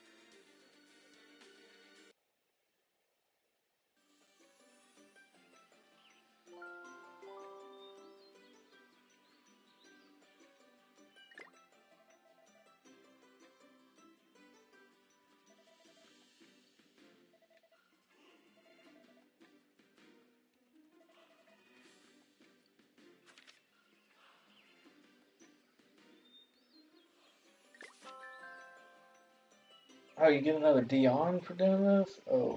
Oh, you get another Dion for doing this? Oh.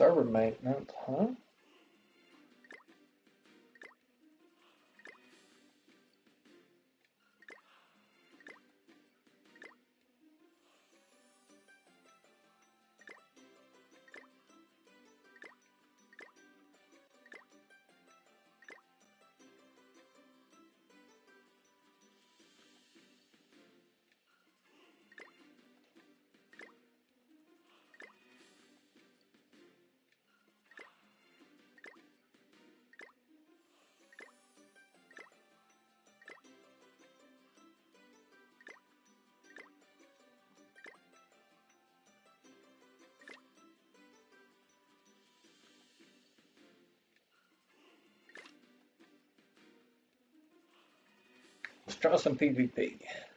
server maintenance, huh? Let's try some PvP.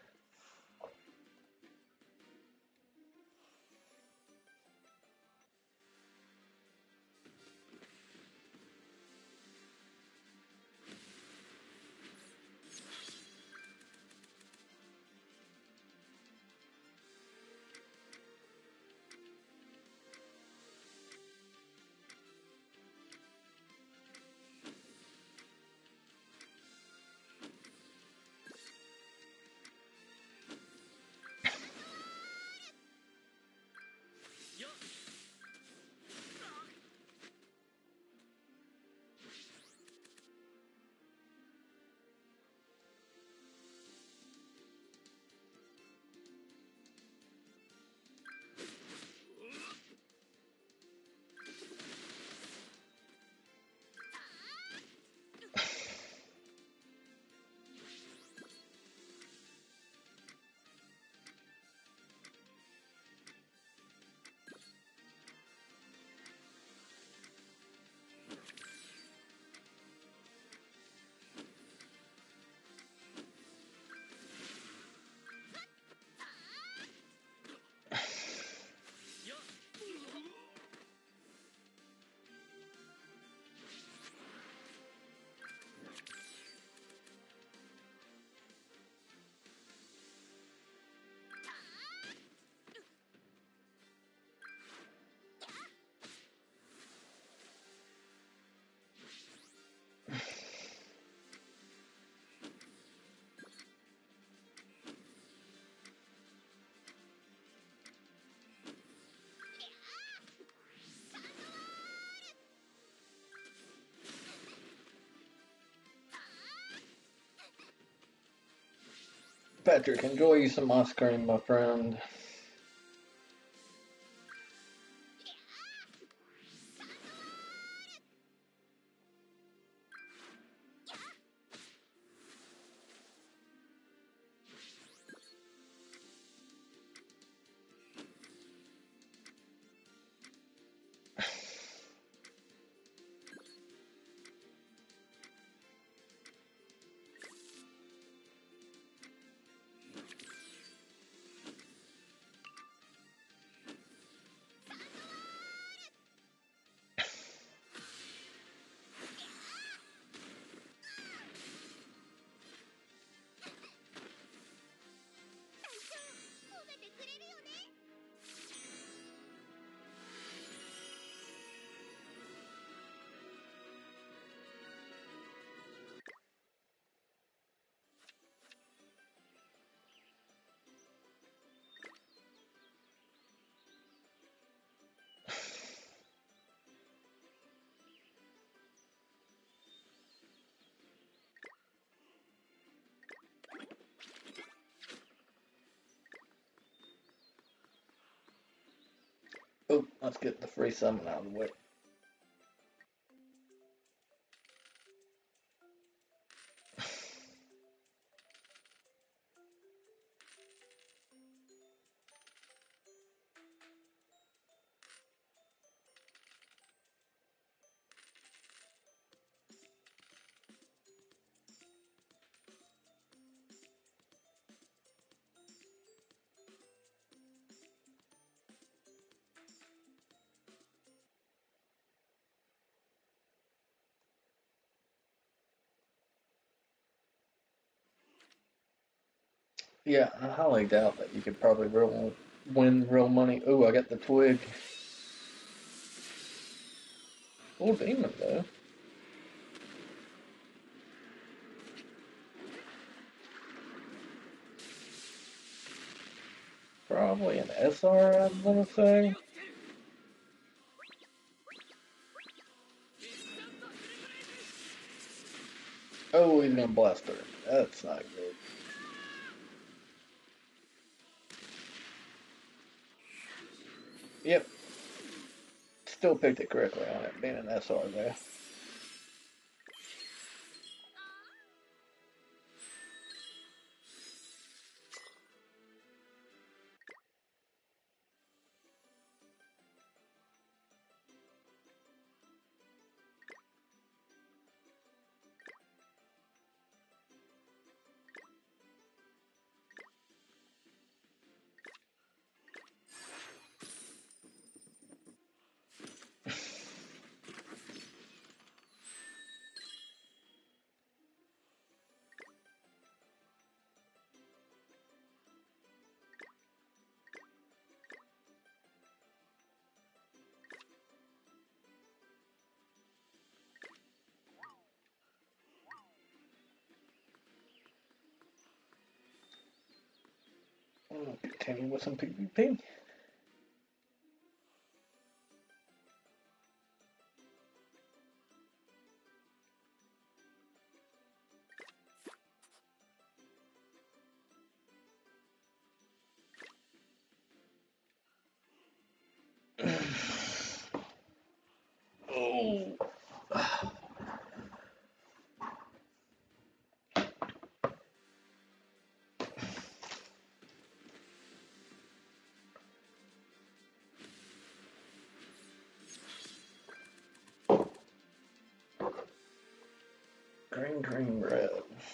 Patrick, enjoy you some ice cream, my friend. Oh, let's get the free summon out of the way. Yeah, I highly doubt that you could probably win real money. Ooh, I got the twig. Full demon though. Probably an SR, I'm gonna say. Oh, he's gonna blast her. That's not good. Yep. Still picked it correctly on it, being an SR there. I'm gonna continue with some PvP. Oh. Green, red.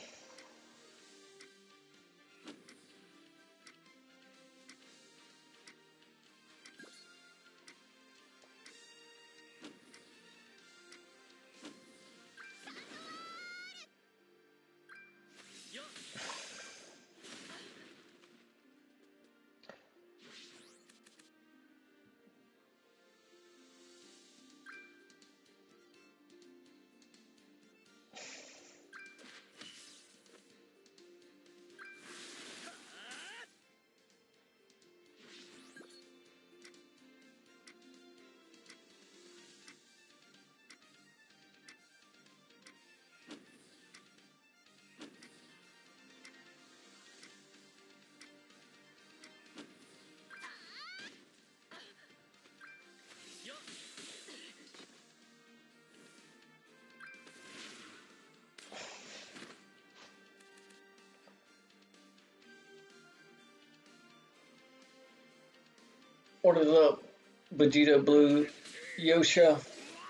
What is up, Vegeta Blue Yosha?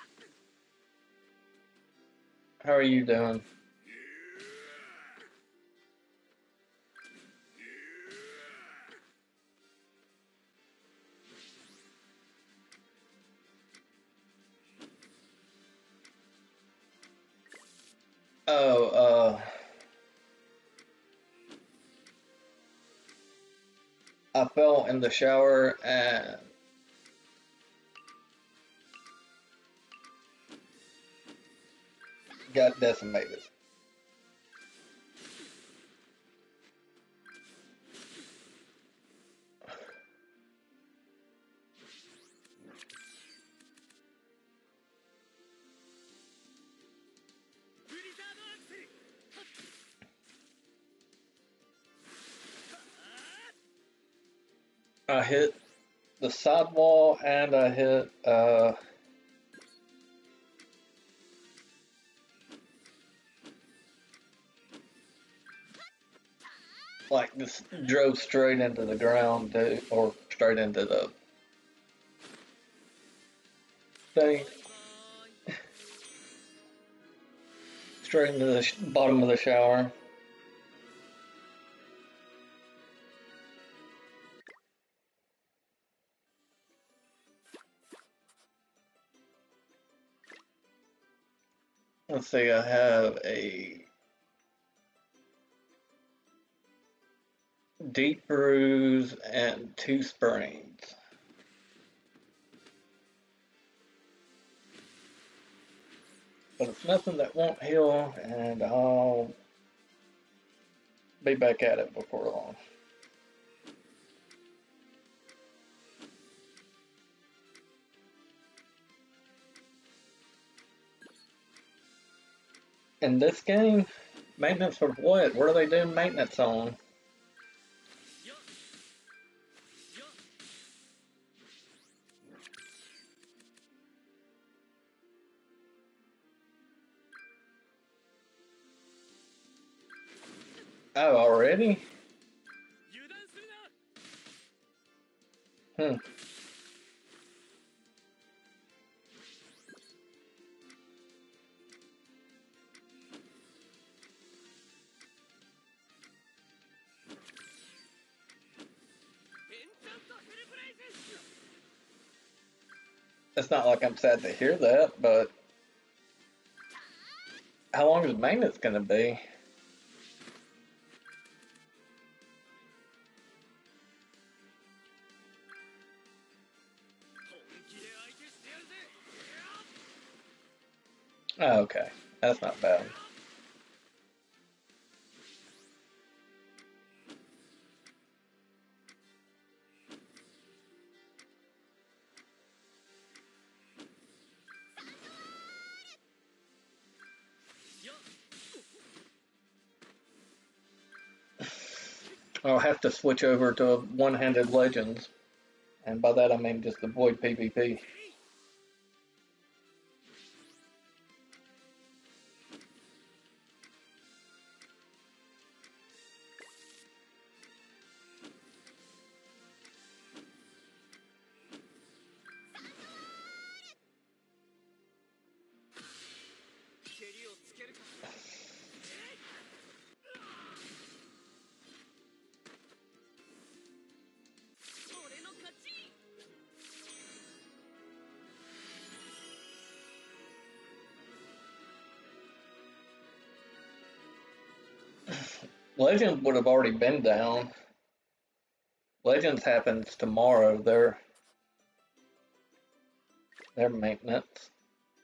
How are you doing? Oh, I fell in the shower and got decimated. I hit the sidewall and I hit like this drove straight into the ground, dude, or straight into the thing, straight into the bottom of the shower. Let's see, I have a deep bruise and 2 sprains. But it's nothing that won't heal, and I'll be back at it before long. In this game, maintenance for what? What are they doing maintenance on? Oh, already? Hmm. It's not like I'm sad to hear that, but how long is maintenance going to be? Oh, okay. That's not bad. I'll have to switch over to one-handed legends. And by that I mean just avoid PvP. Legends would have already been down. Legends happens tomorrow. Their maintenance.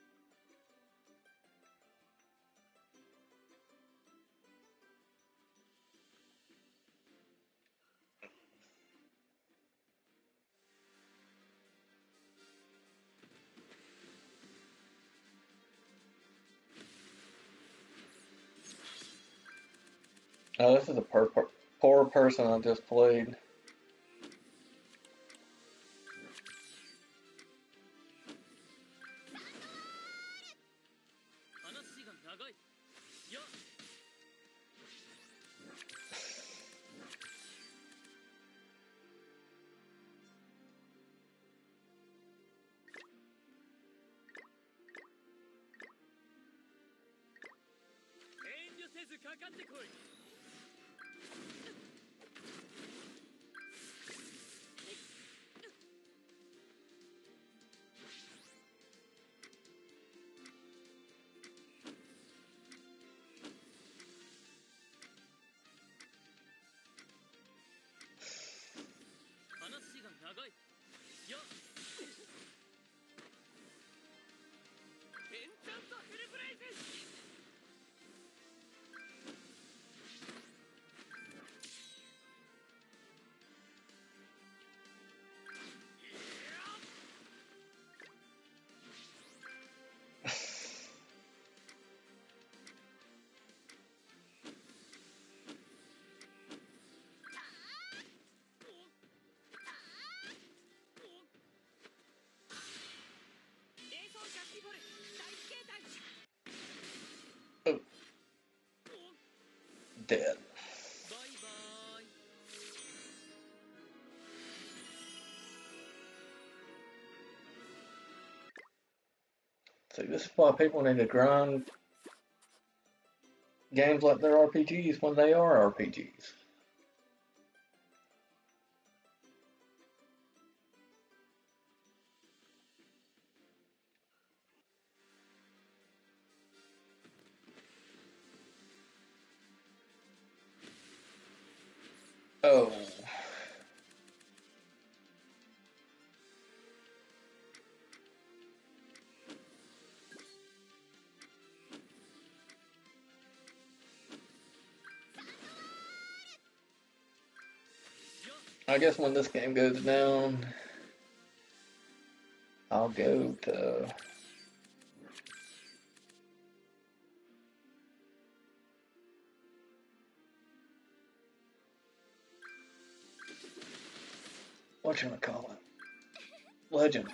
Oh, this is a poor person I just played. Oh, dead. See, this is why people need to grind games like they're RPGs when they are RPGs. Oh. I guess when this game goes down, I'll go to whatchamacallit? Legend.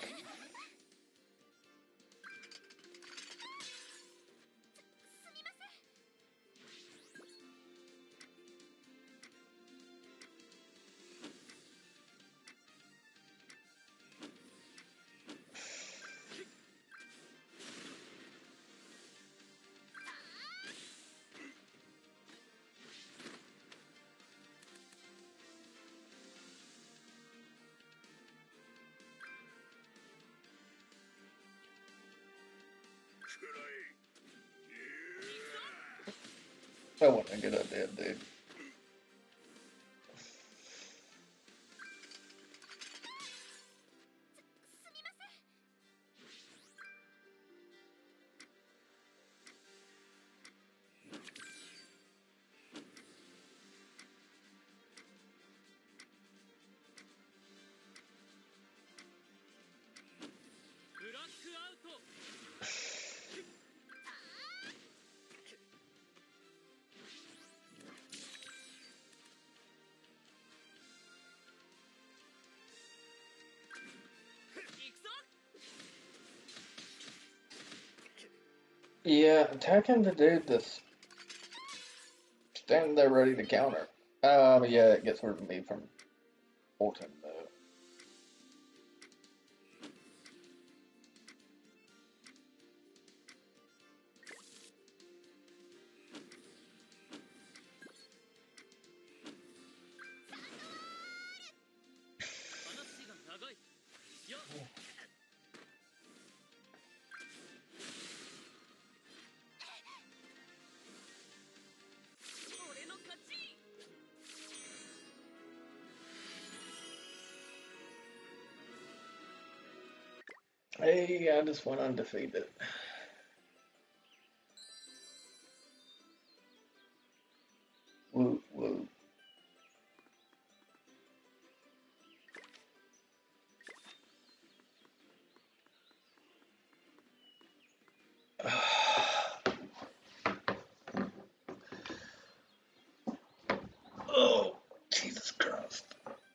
That wasn't a good idea, dude. Yeah, attacking the dude that's standing there ready to counter. Yeah, it gets rid of me from ulting though. Hey, I just went undefeated. Woo, woo. Oh, Jesus Christ.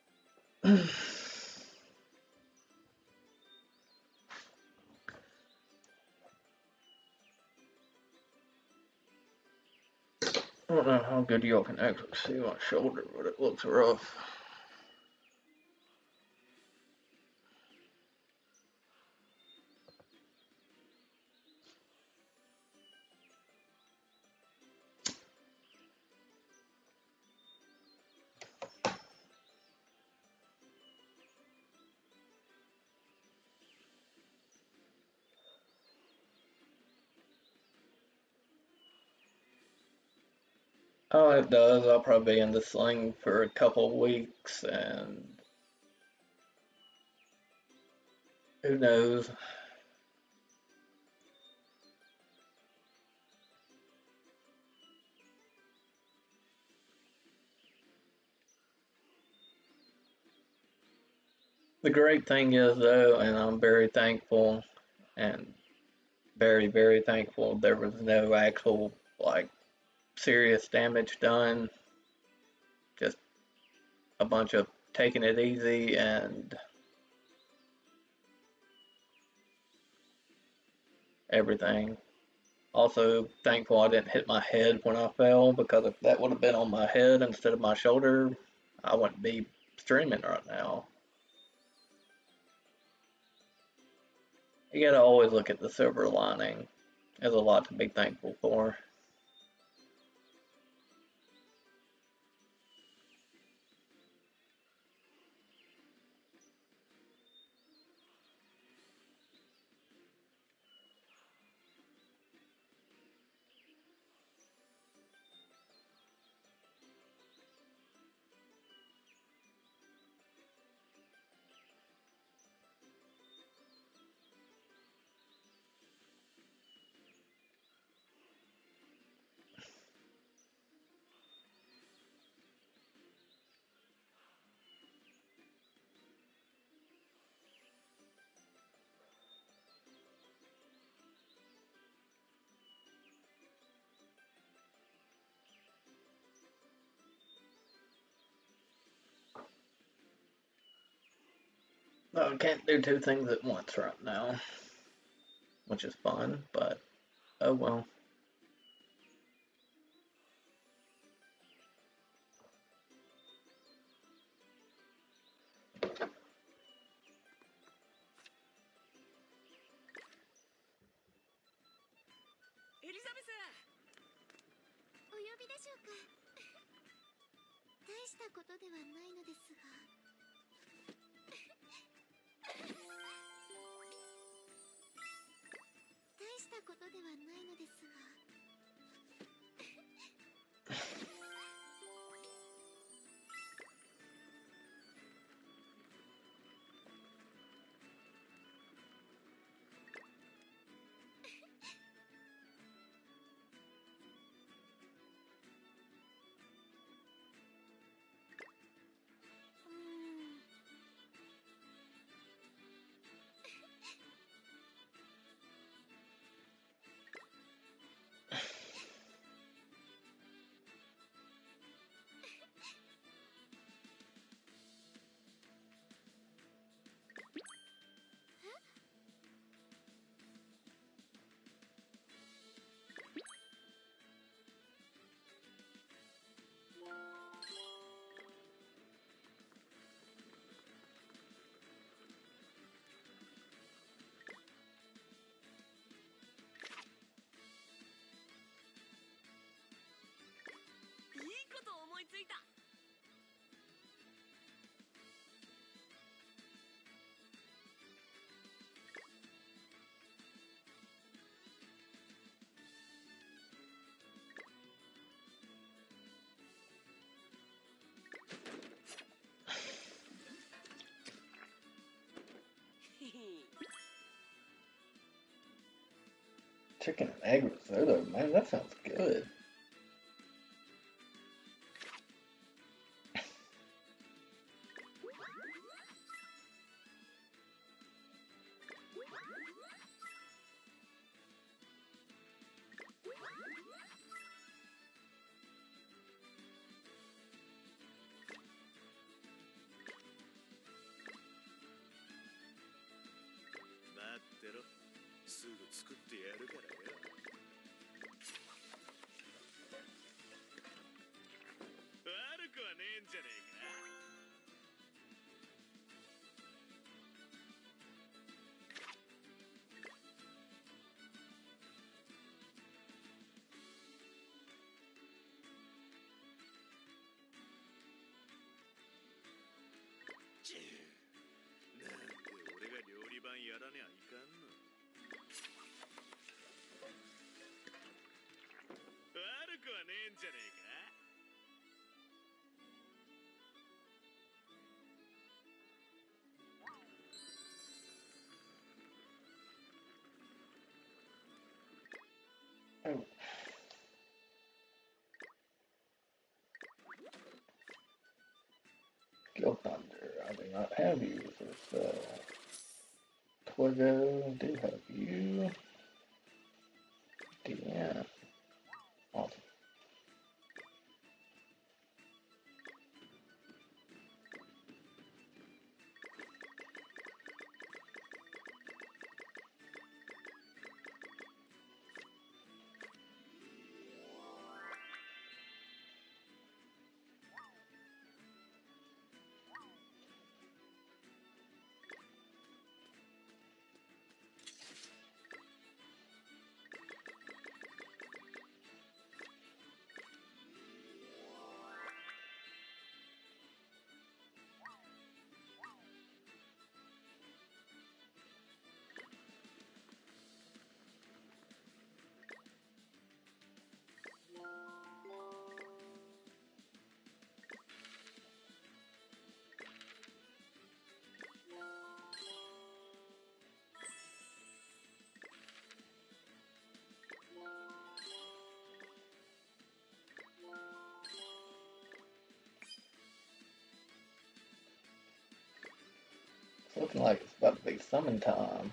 I don't know how good y'all can actually see my shoulder, but it looks rough. Oh, it does. I'll probably be in the sling for a couple of weeks, and who knows? The great thing is, though, and I'm very thankful and very, very thankful, there was no actual, like, serious damage done. Just a bunch of taking it easy and everything. Also, thankful I didn't hit my head when I fell, because if that would have been on my head instead of my shoulder, I wouldn't be streaming right now. You gotta always look at the silver lining. There's a lot to be thankful for. No, I can't do two things at once right now, which is fun, but oh well. エリザベス。 お呼びでしょうか。大したことではないのですが。大したことではないのですが。 いいこと思いついた。 Chicken and egg risotto, man, that sounds good. Oh. Guild Thunder, I do not have you for sale. Twigo, do have you. DM. Awesome. It's looking like it's about to be summon time.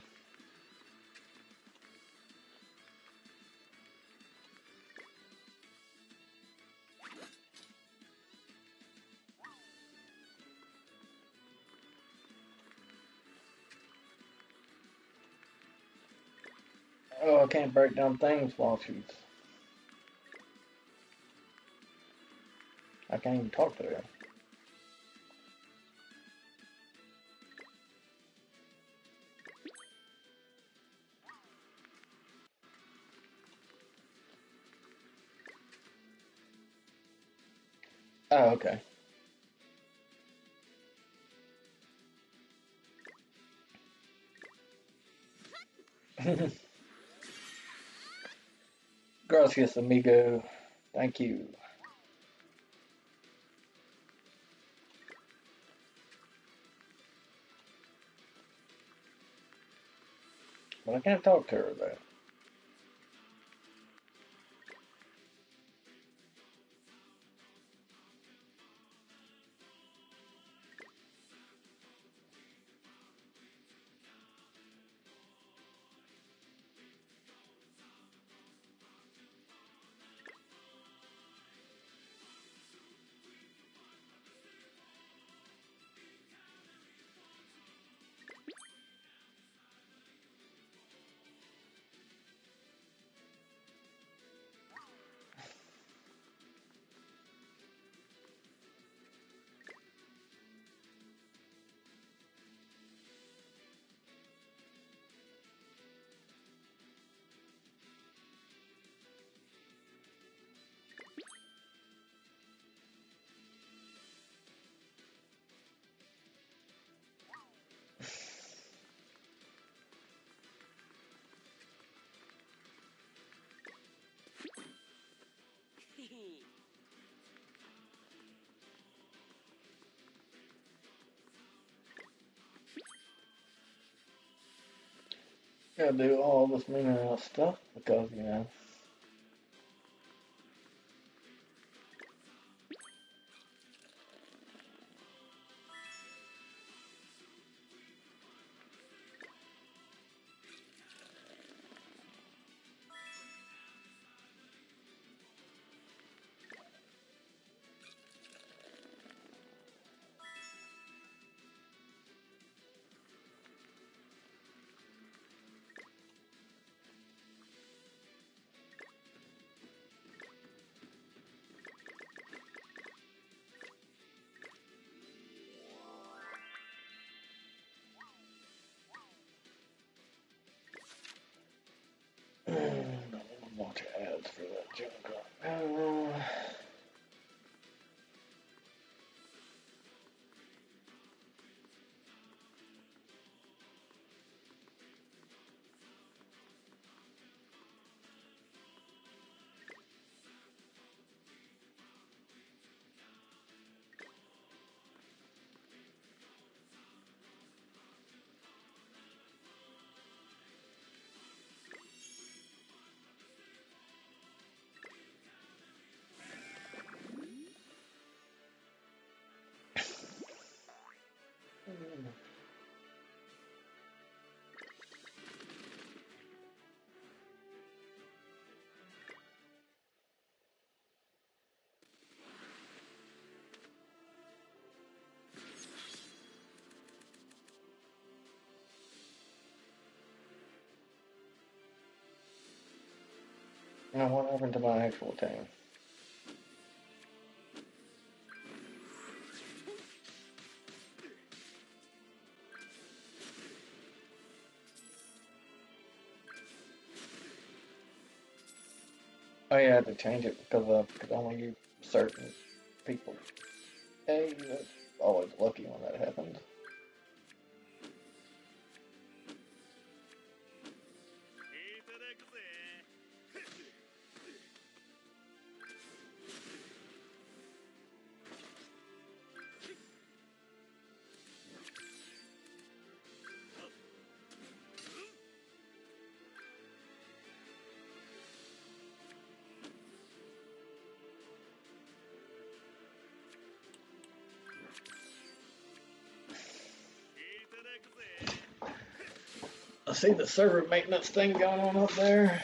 I can't break down things while she's... I can't even talk to her. Oh, okay. Gracias, amigo. Thank you. But I can't talk to her though. Gotta do all this mineral stuff because, you know. A bunch of ads for that junk. Now, what happened to my actual team? Oh yeah, I had to change it because could only use certain people. Hey, that's always lucky when that happens. I see the server maintenance thing going on up there.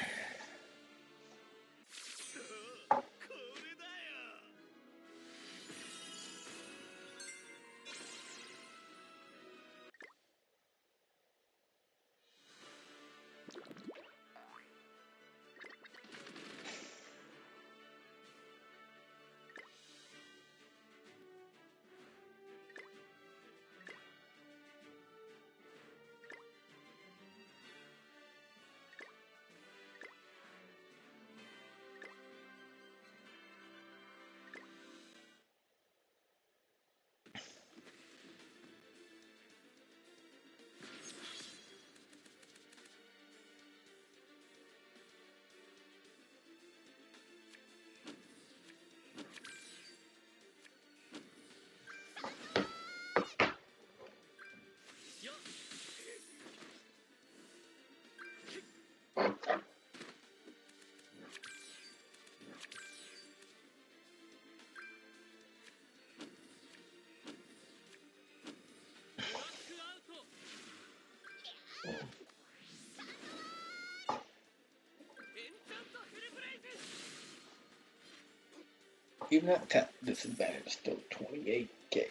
You've not tapped disadvantage still 28k.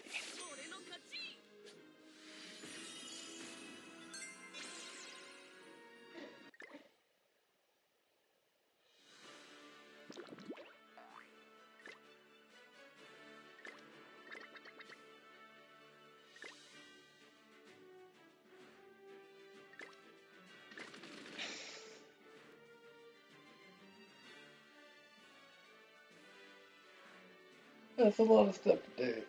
That's a lot of stuff to do.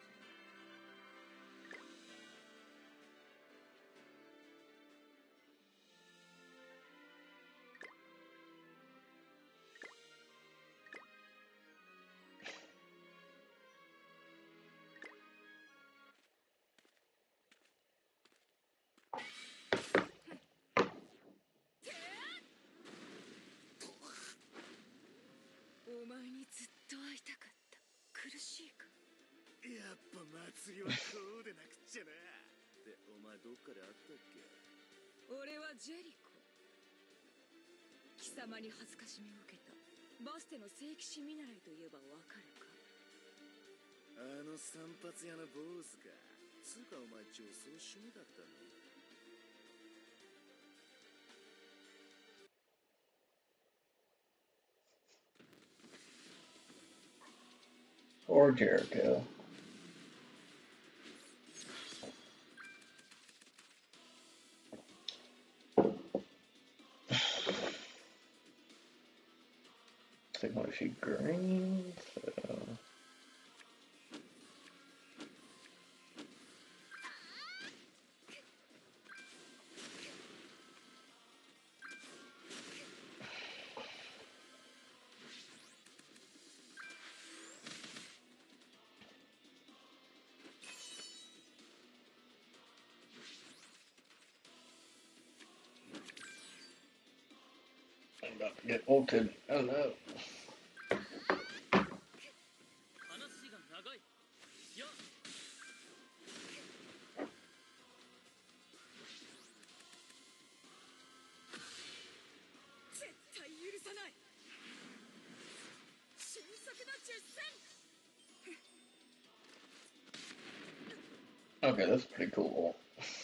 Or Jericho. So what is she green? So I'm about to get ulted. Oh no. Okay, that's pretty cool.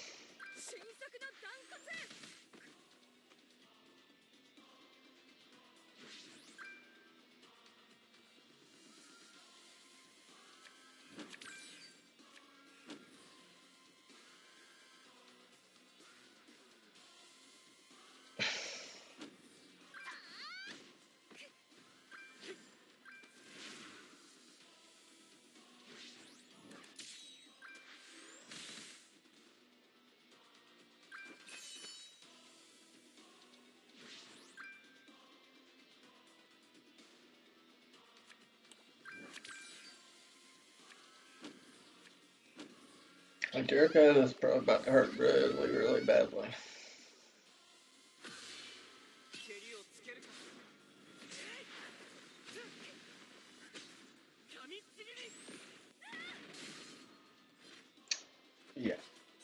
Like Jericho is probably about to hurt really, really badly. Yeah.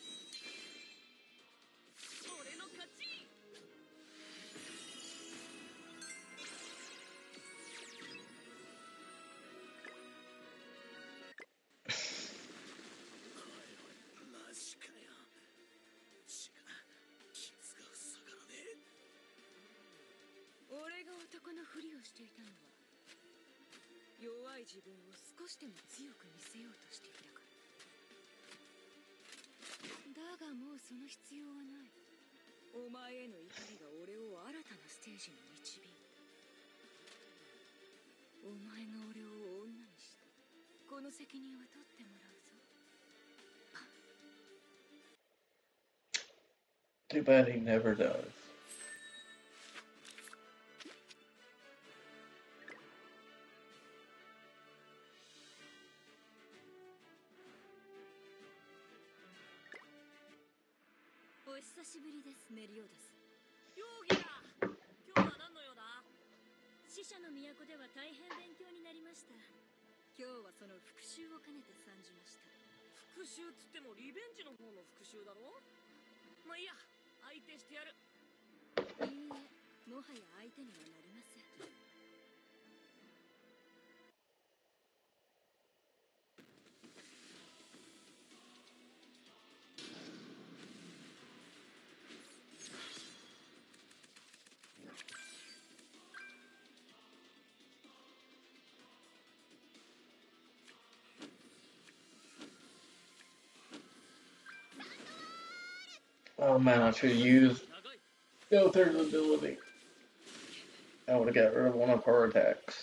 Too bad he never does. Oh man, I should use Filter's ability. I would have got rid of one of her attacks.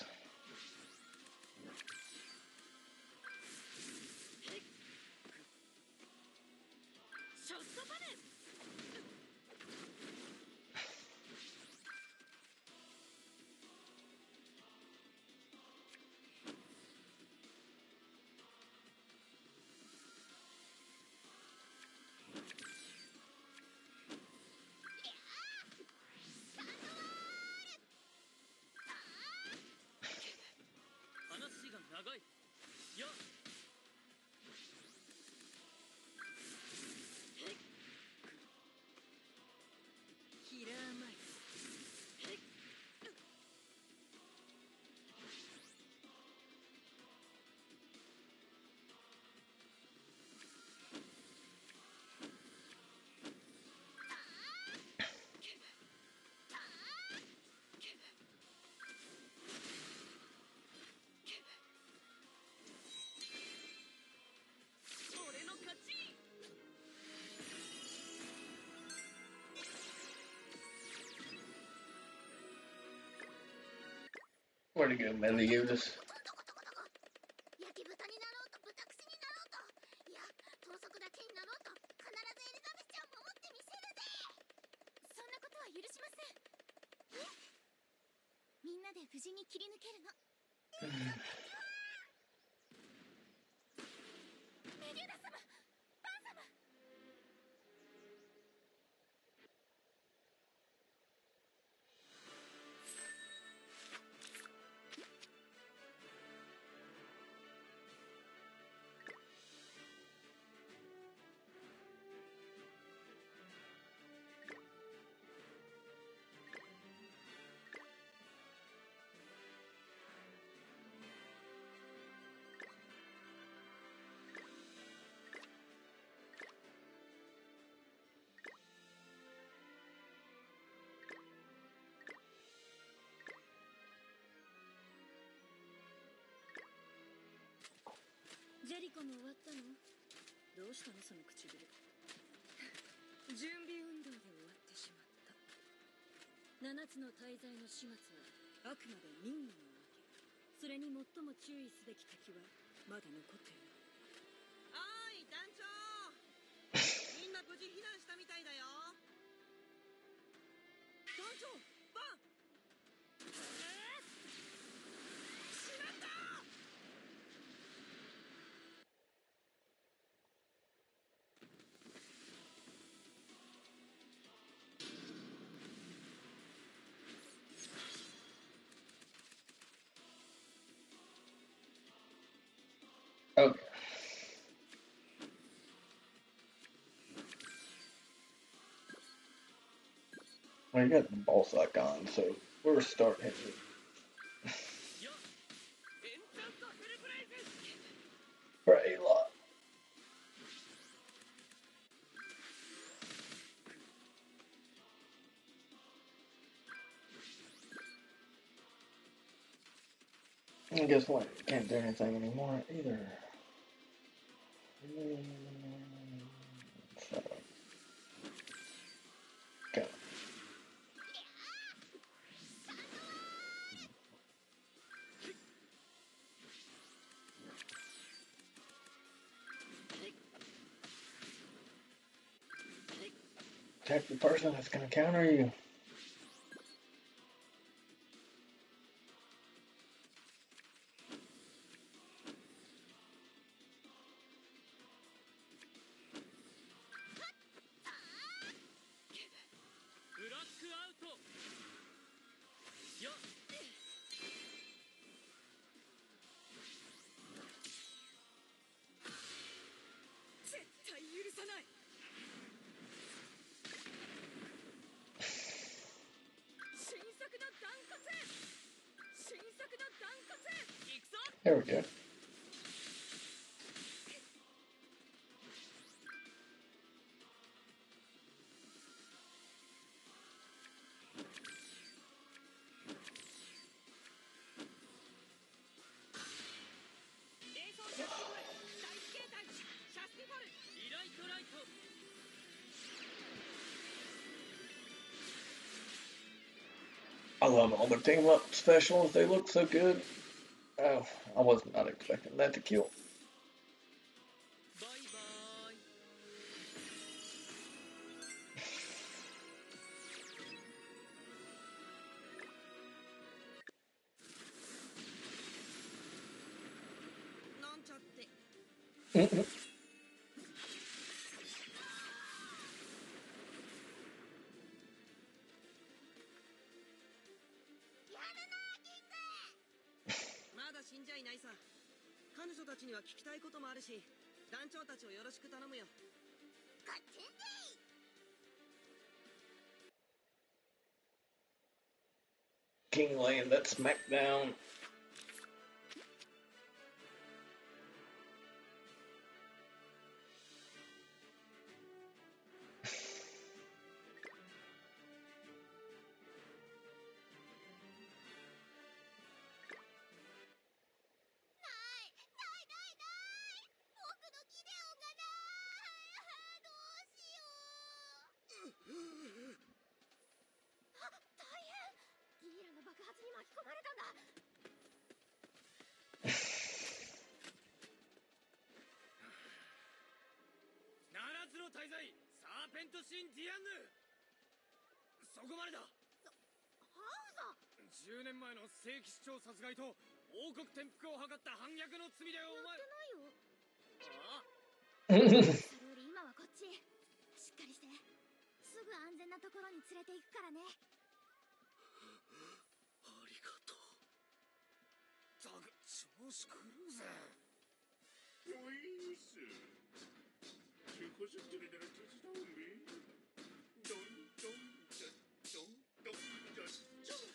Where to go, Meliodas? 焼き豚になろうと豚串になろうと、いや盗賊だけになろうと必ずエリザベスちゃんを守ってみせるぜ。そんなことは許しません。みんなで無事に切り抜けるの。メリューダ様、バン様。ジェリコも終わったの？どうしたのその唇。準備運動で終わってしまった。7つの大罪の始末はあくまで任務のわけ。それに最も注意すべき敵はまだ残っている。 おーい団長、みんな無事避難したみたいだよ。団長、バン。しまった。 Okay. Well, you got the ball sack on, so we're starting. For a lot. And guess what? Can't do anything anymore either. So, go. Attack the person that's gonna counter you. There we go. I love all their team up specials. They look so good. Oh, I was not expecting that to kill. バイバイ。 なんちゃって。まだ死んじゃいないさ。彼女たちには聞きたいこともあるし、団長たちをよろしく頼むよ。 King Land at SmackDown. 10年前の正規市長殺害と王国転覆を図った反逆の罪でお前。 やってないよ。ああ。それより今はこっち。しっかりして。すぐ安全なところに連れて行くからね。 ありがとう。ザグ調子狂うぜ。 おいっす。中古出張りなら手伝おうめ。どんどんじゃどんどんじゃちょ。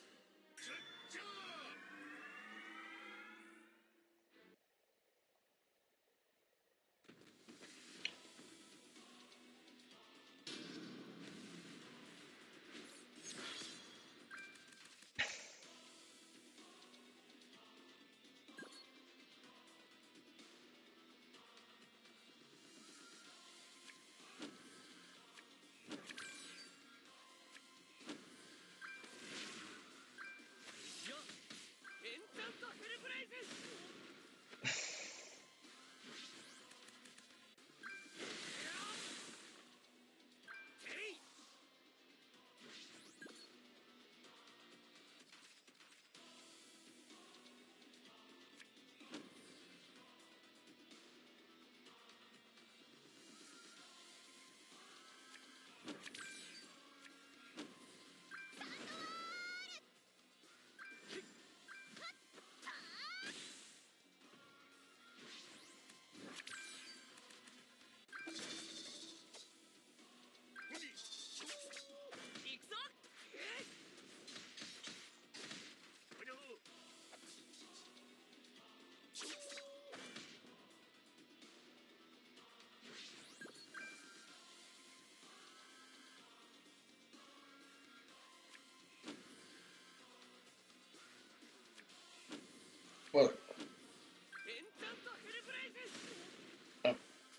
What? Oh.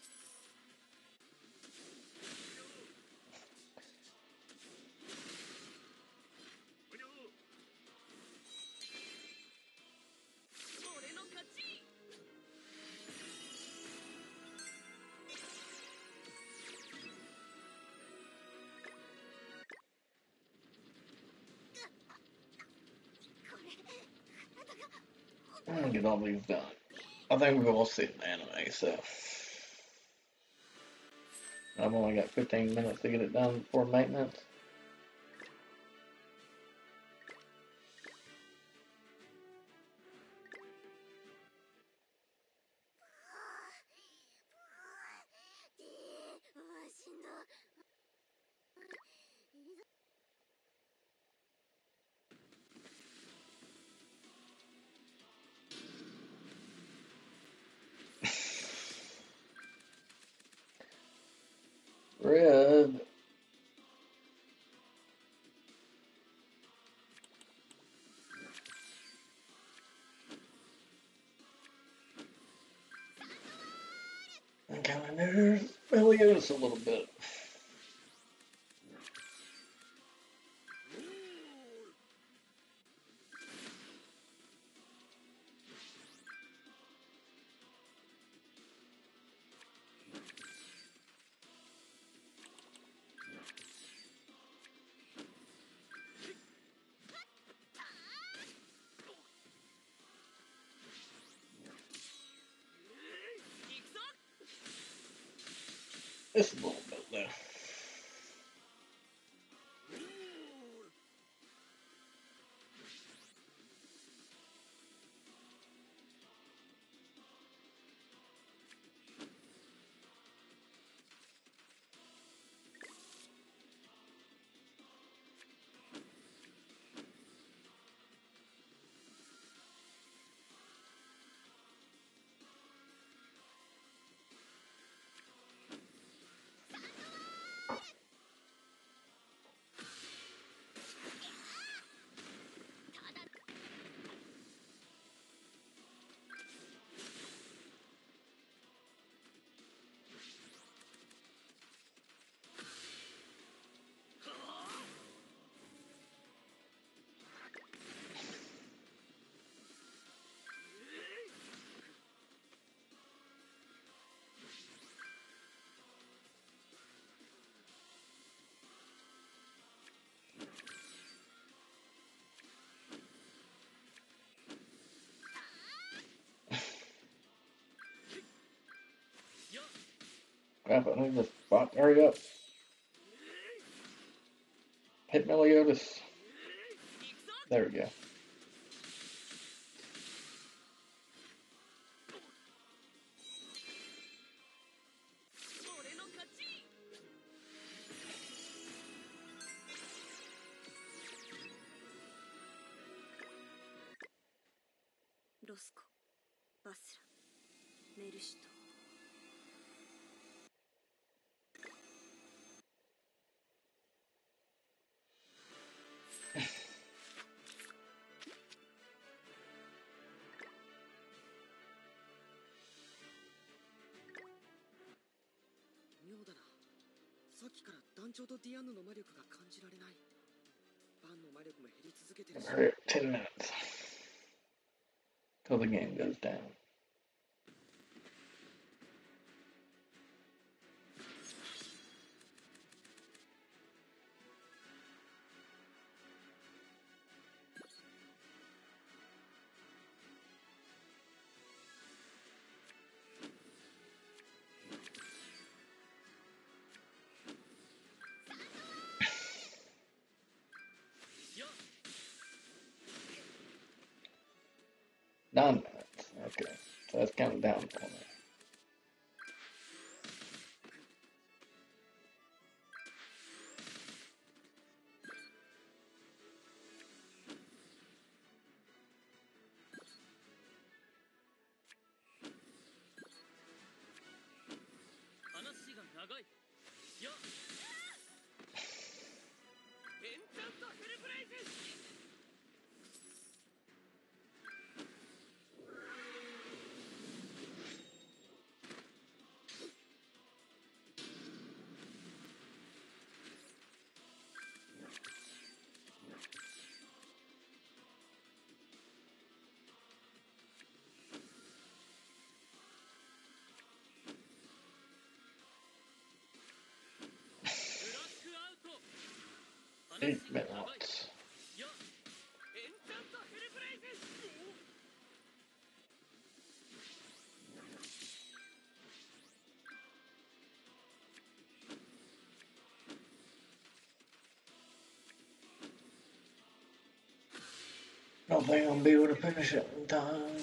I'm gonna get all these done. I think we'll all see an anime, so I've only got 15 minutes to get it done before maintenance. Red. I'm kind of nervous. Meliodas a little bit. Just a little bit though. Crap, I need this bot. Hurry up. Hit Meliodas. There we go. Rosco, Basra, Merushito. 妙だな。さっきから団長とディアンヌの魔力が感じられない。バンの魔力も減り続けてるし。 Hurry up, 10 minutes. Till the game goes down. Nine minutes. Okay. So that's counting down for me. Eight minutes. Don't think I'll be able to finish it in time.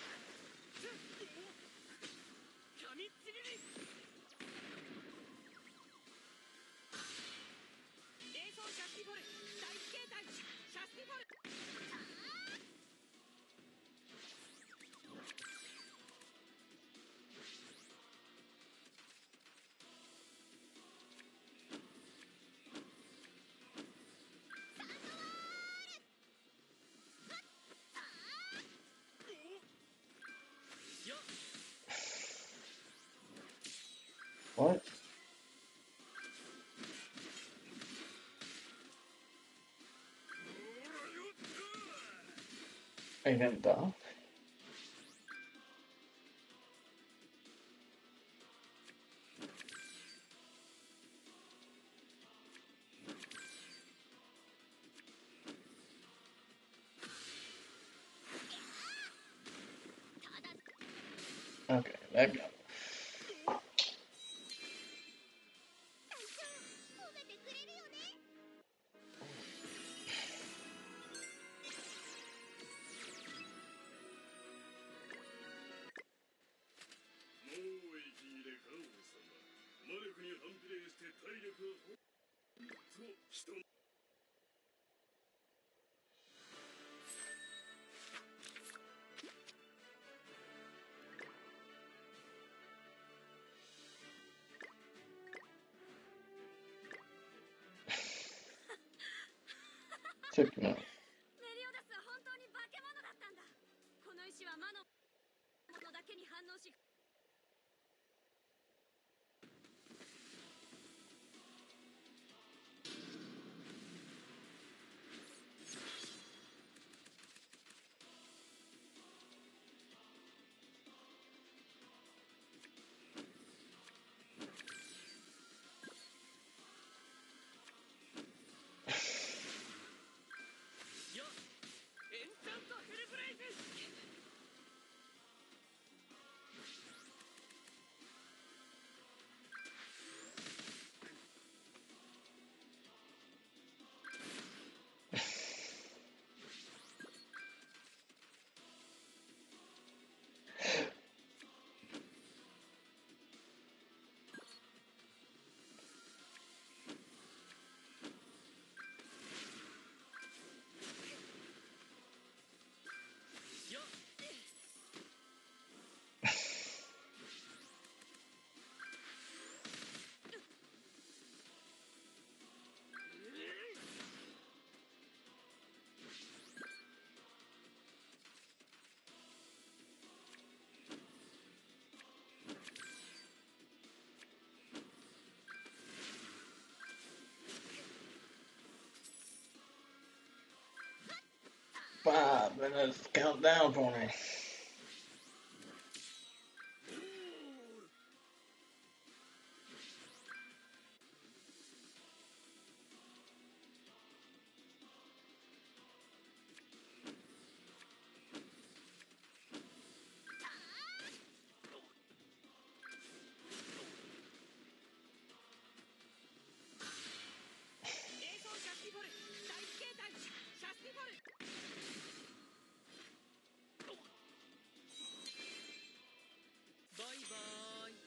What? I didn't die. Okay, that got it. ちとさっきのメリオダスは本当に化け物だったんだ。この石は魔のものだけに反応し、 よっエンチャントヘルブレイズ。よっ 5 minutes. Count down for me. 映像シャスティフォル第一形態シャスティフォル。 バイバイ。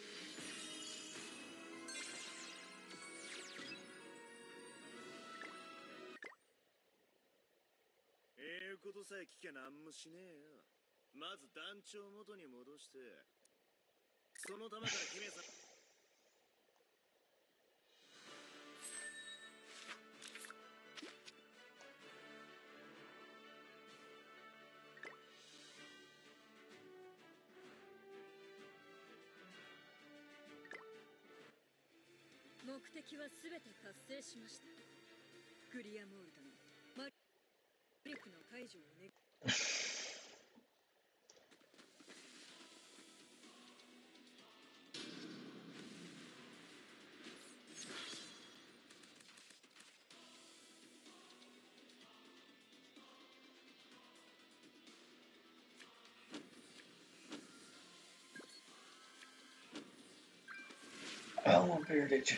ことさえ聞きゃなんもしねえよ。まず団長元に戻して、その玉から姫さん目的は全て達成しました。グリアモール殿、マリックの解除を願う。 Oh, Beardage.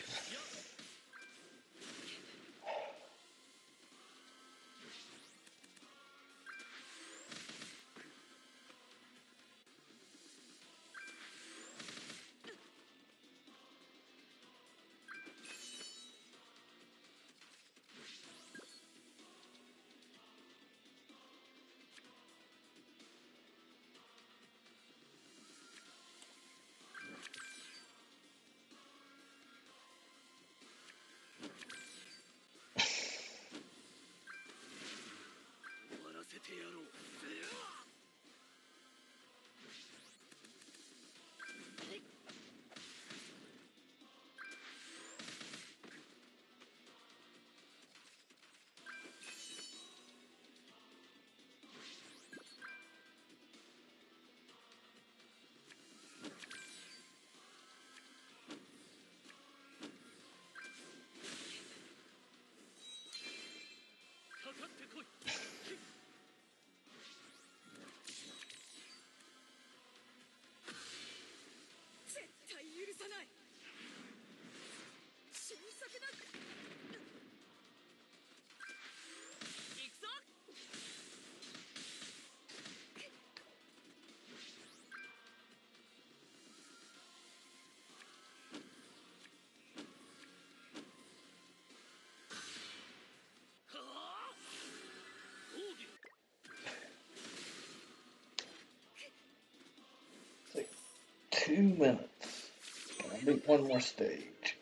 2 minutes. Can I beat one more stage?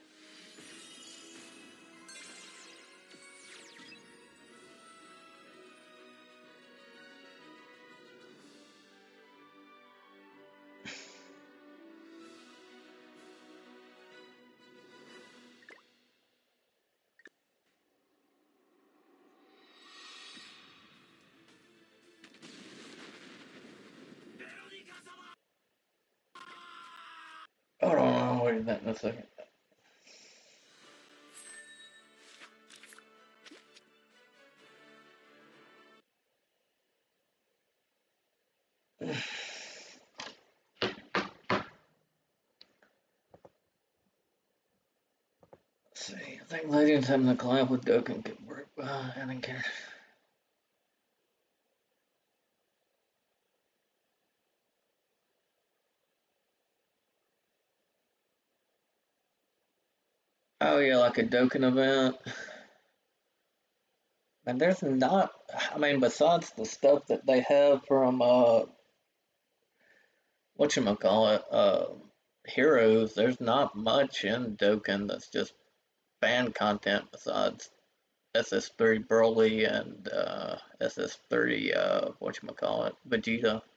Hold on, I'll wait that in a second. Let's see, I think Legends having a collab with Dokkan could work. I don't care. Oh yeah, like a Dokkan event. And there's not, I mean, besides the stuff that they have from whatchamacallit, Heroes, there's not much in Dokkan that's just fan content besides SS3 Broly and SS3 whatchamacallit, Vegeta.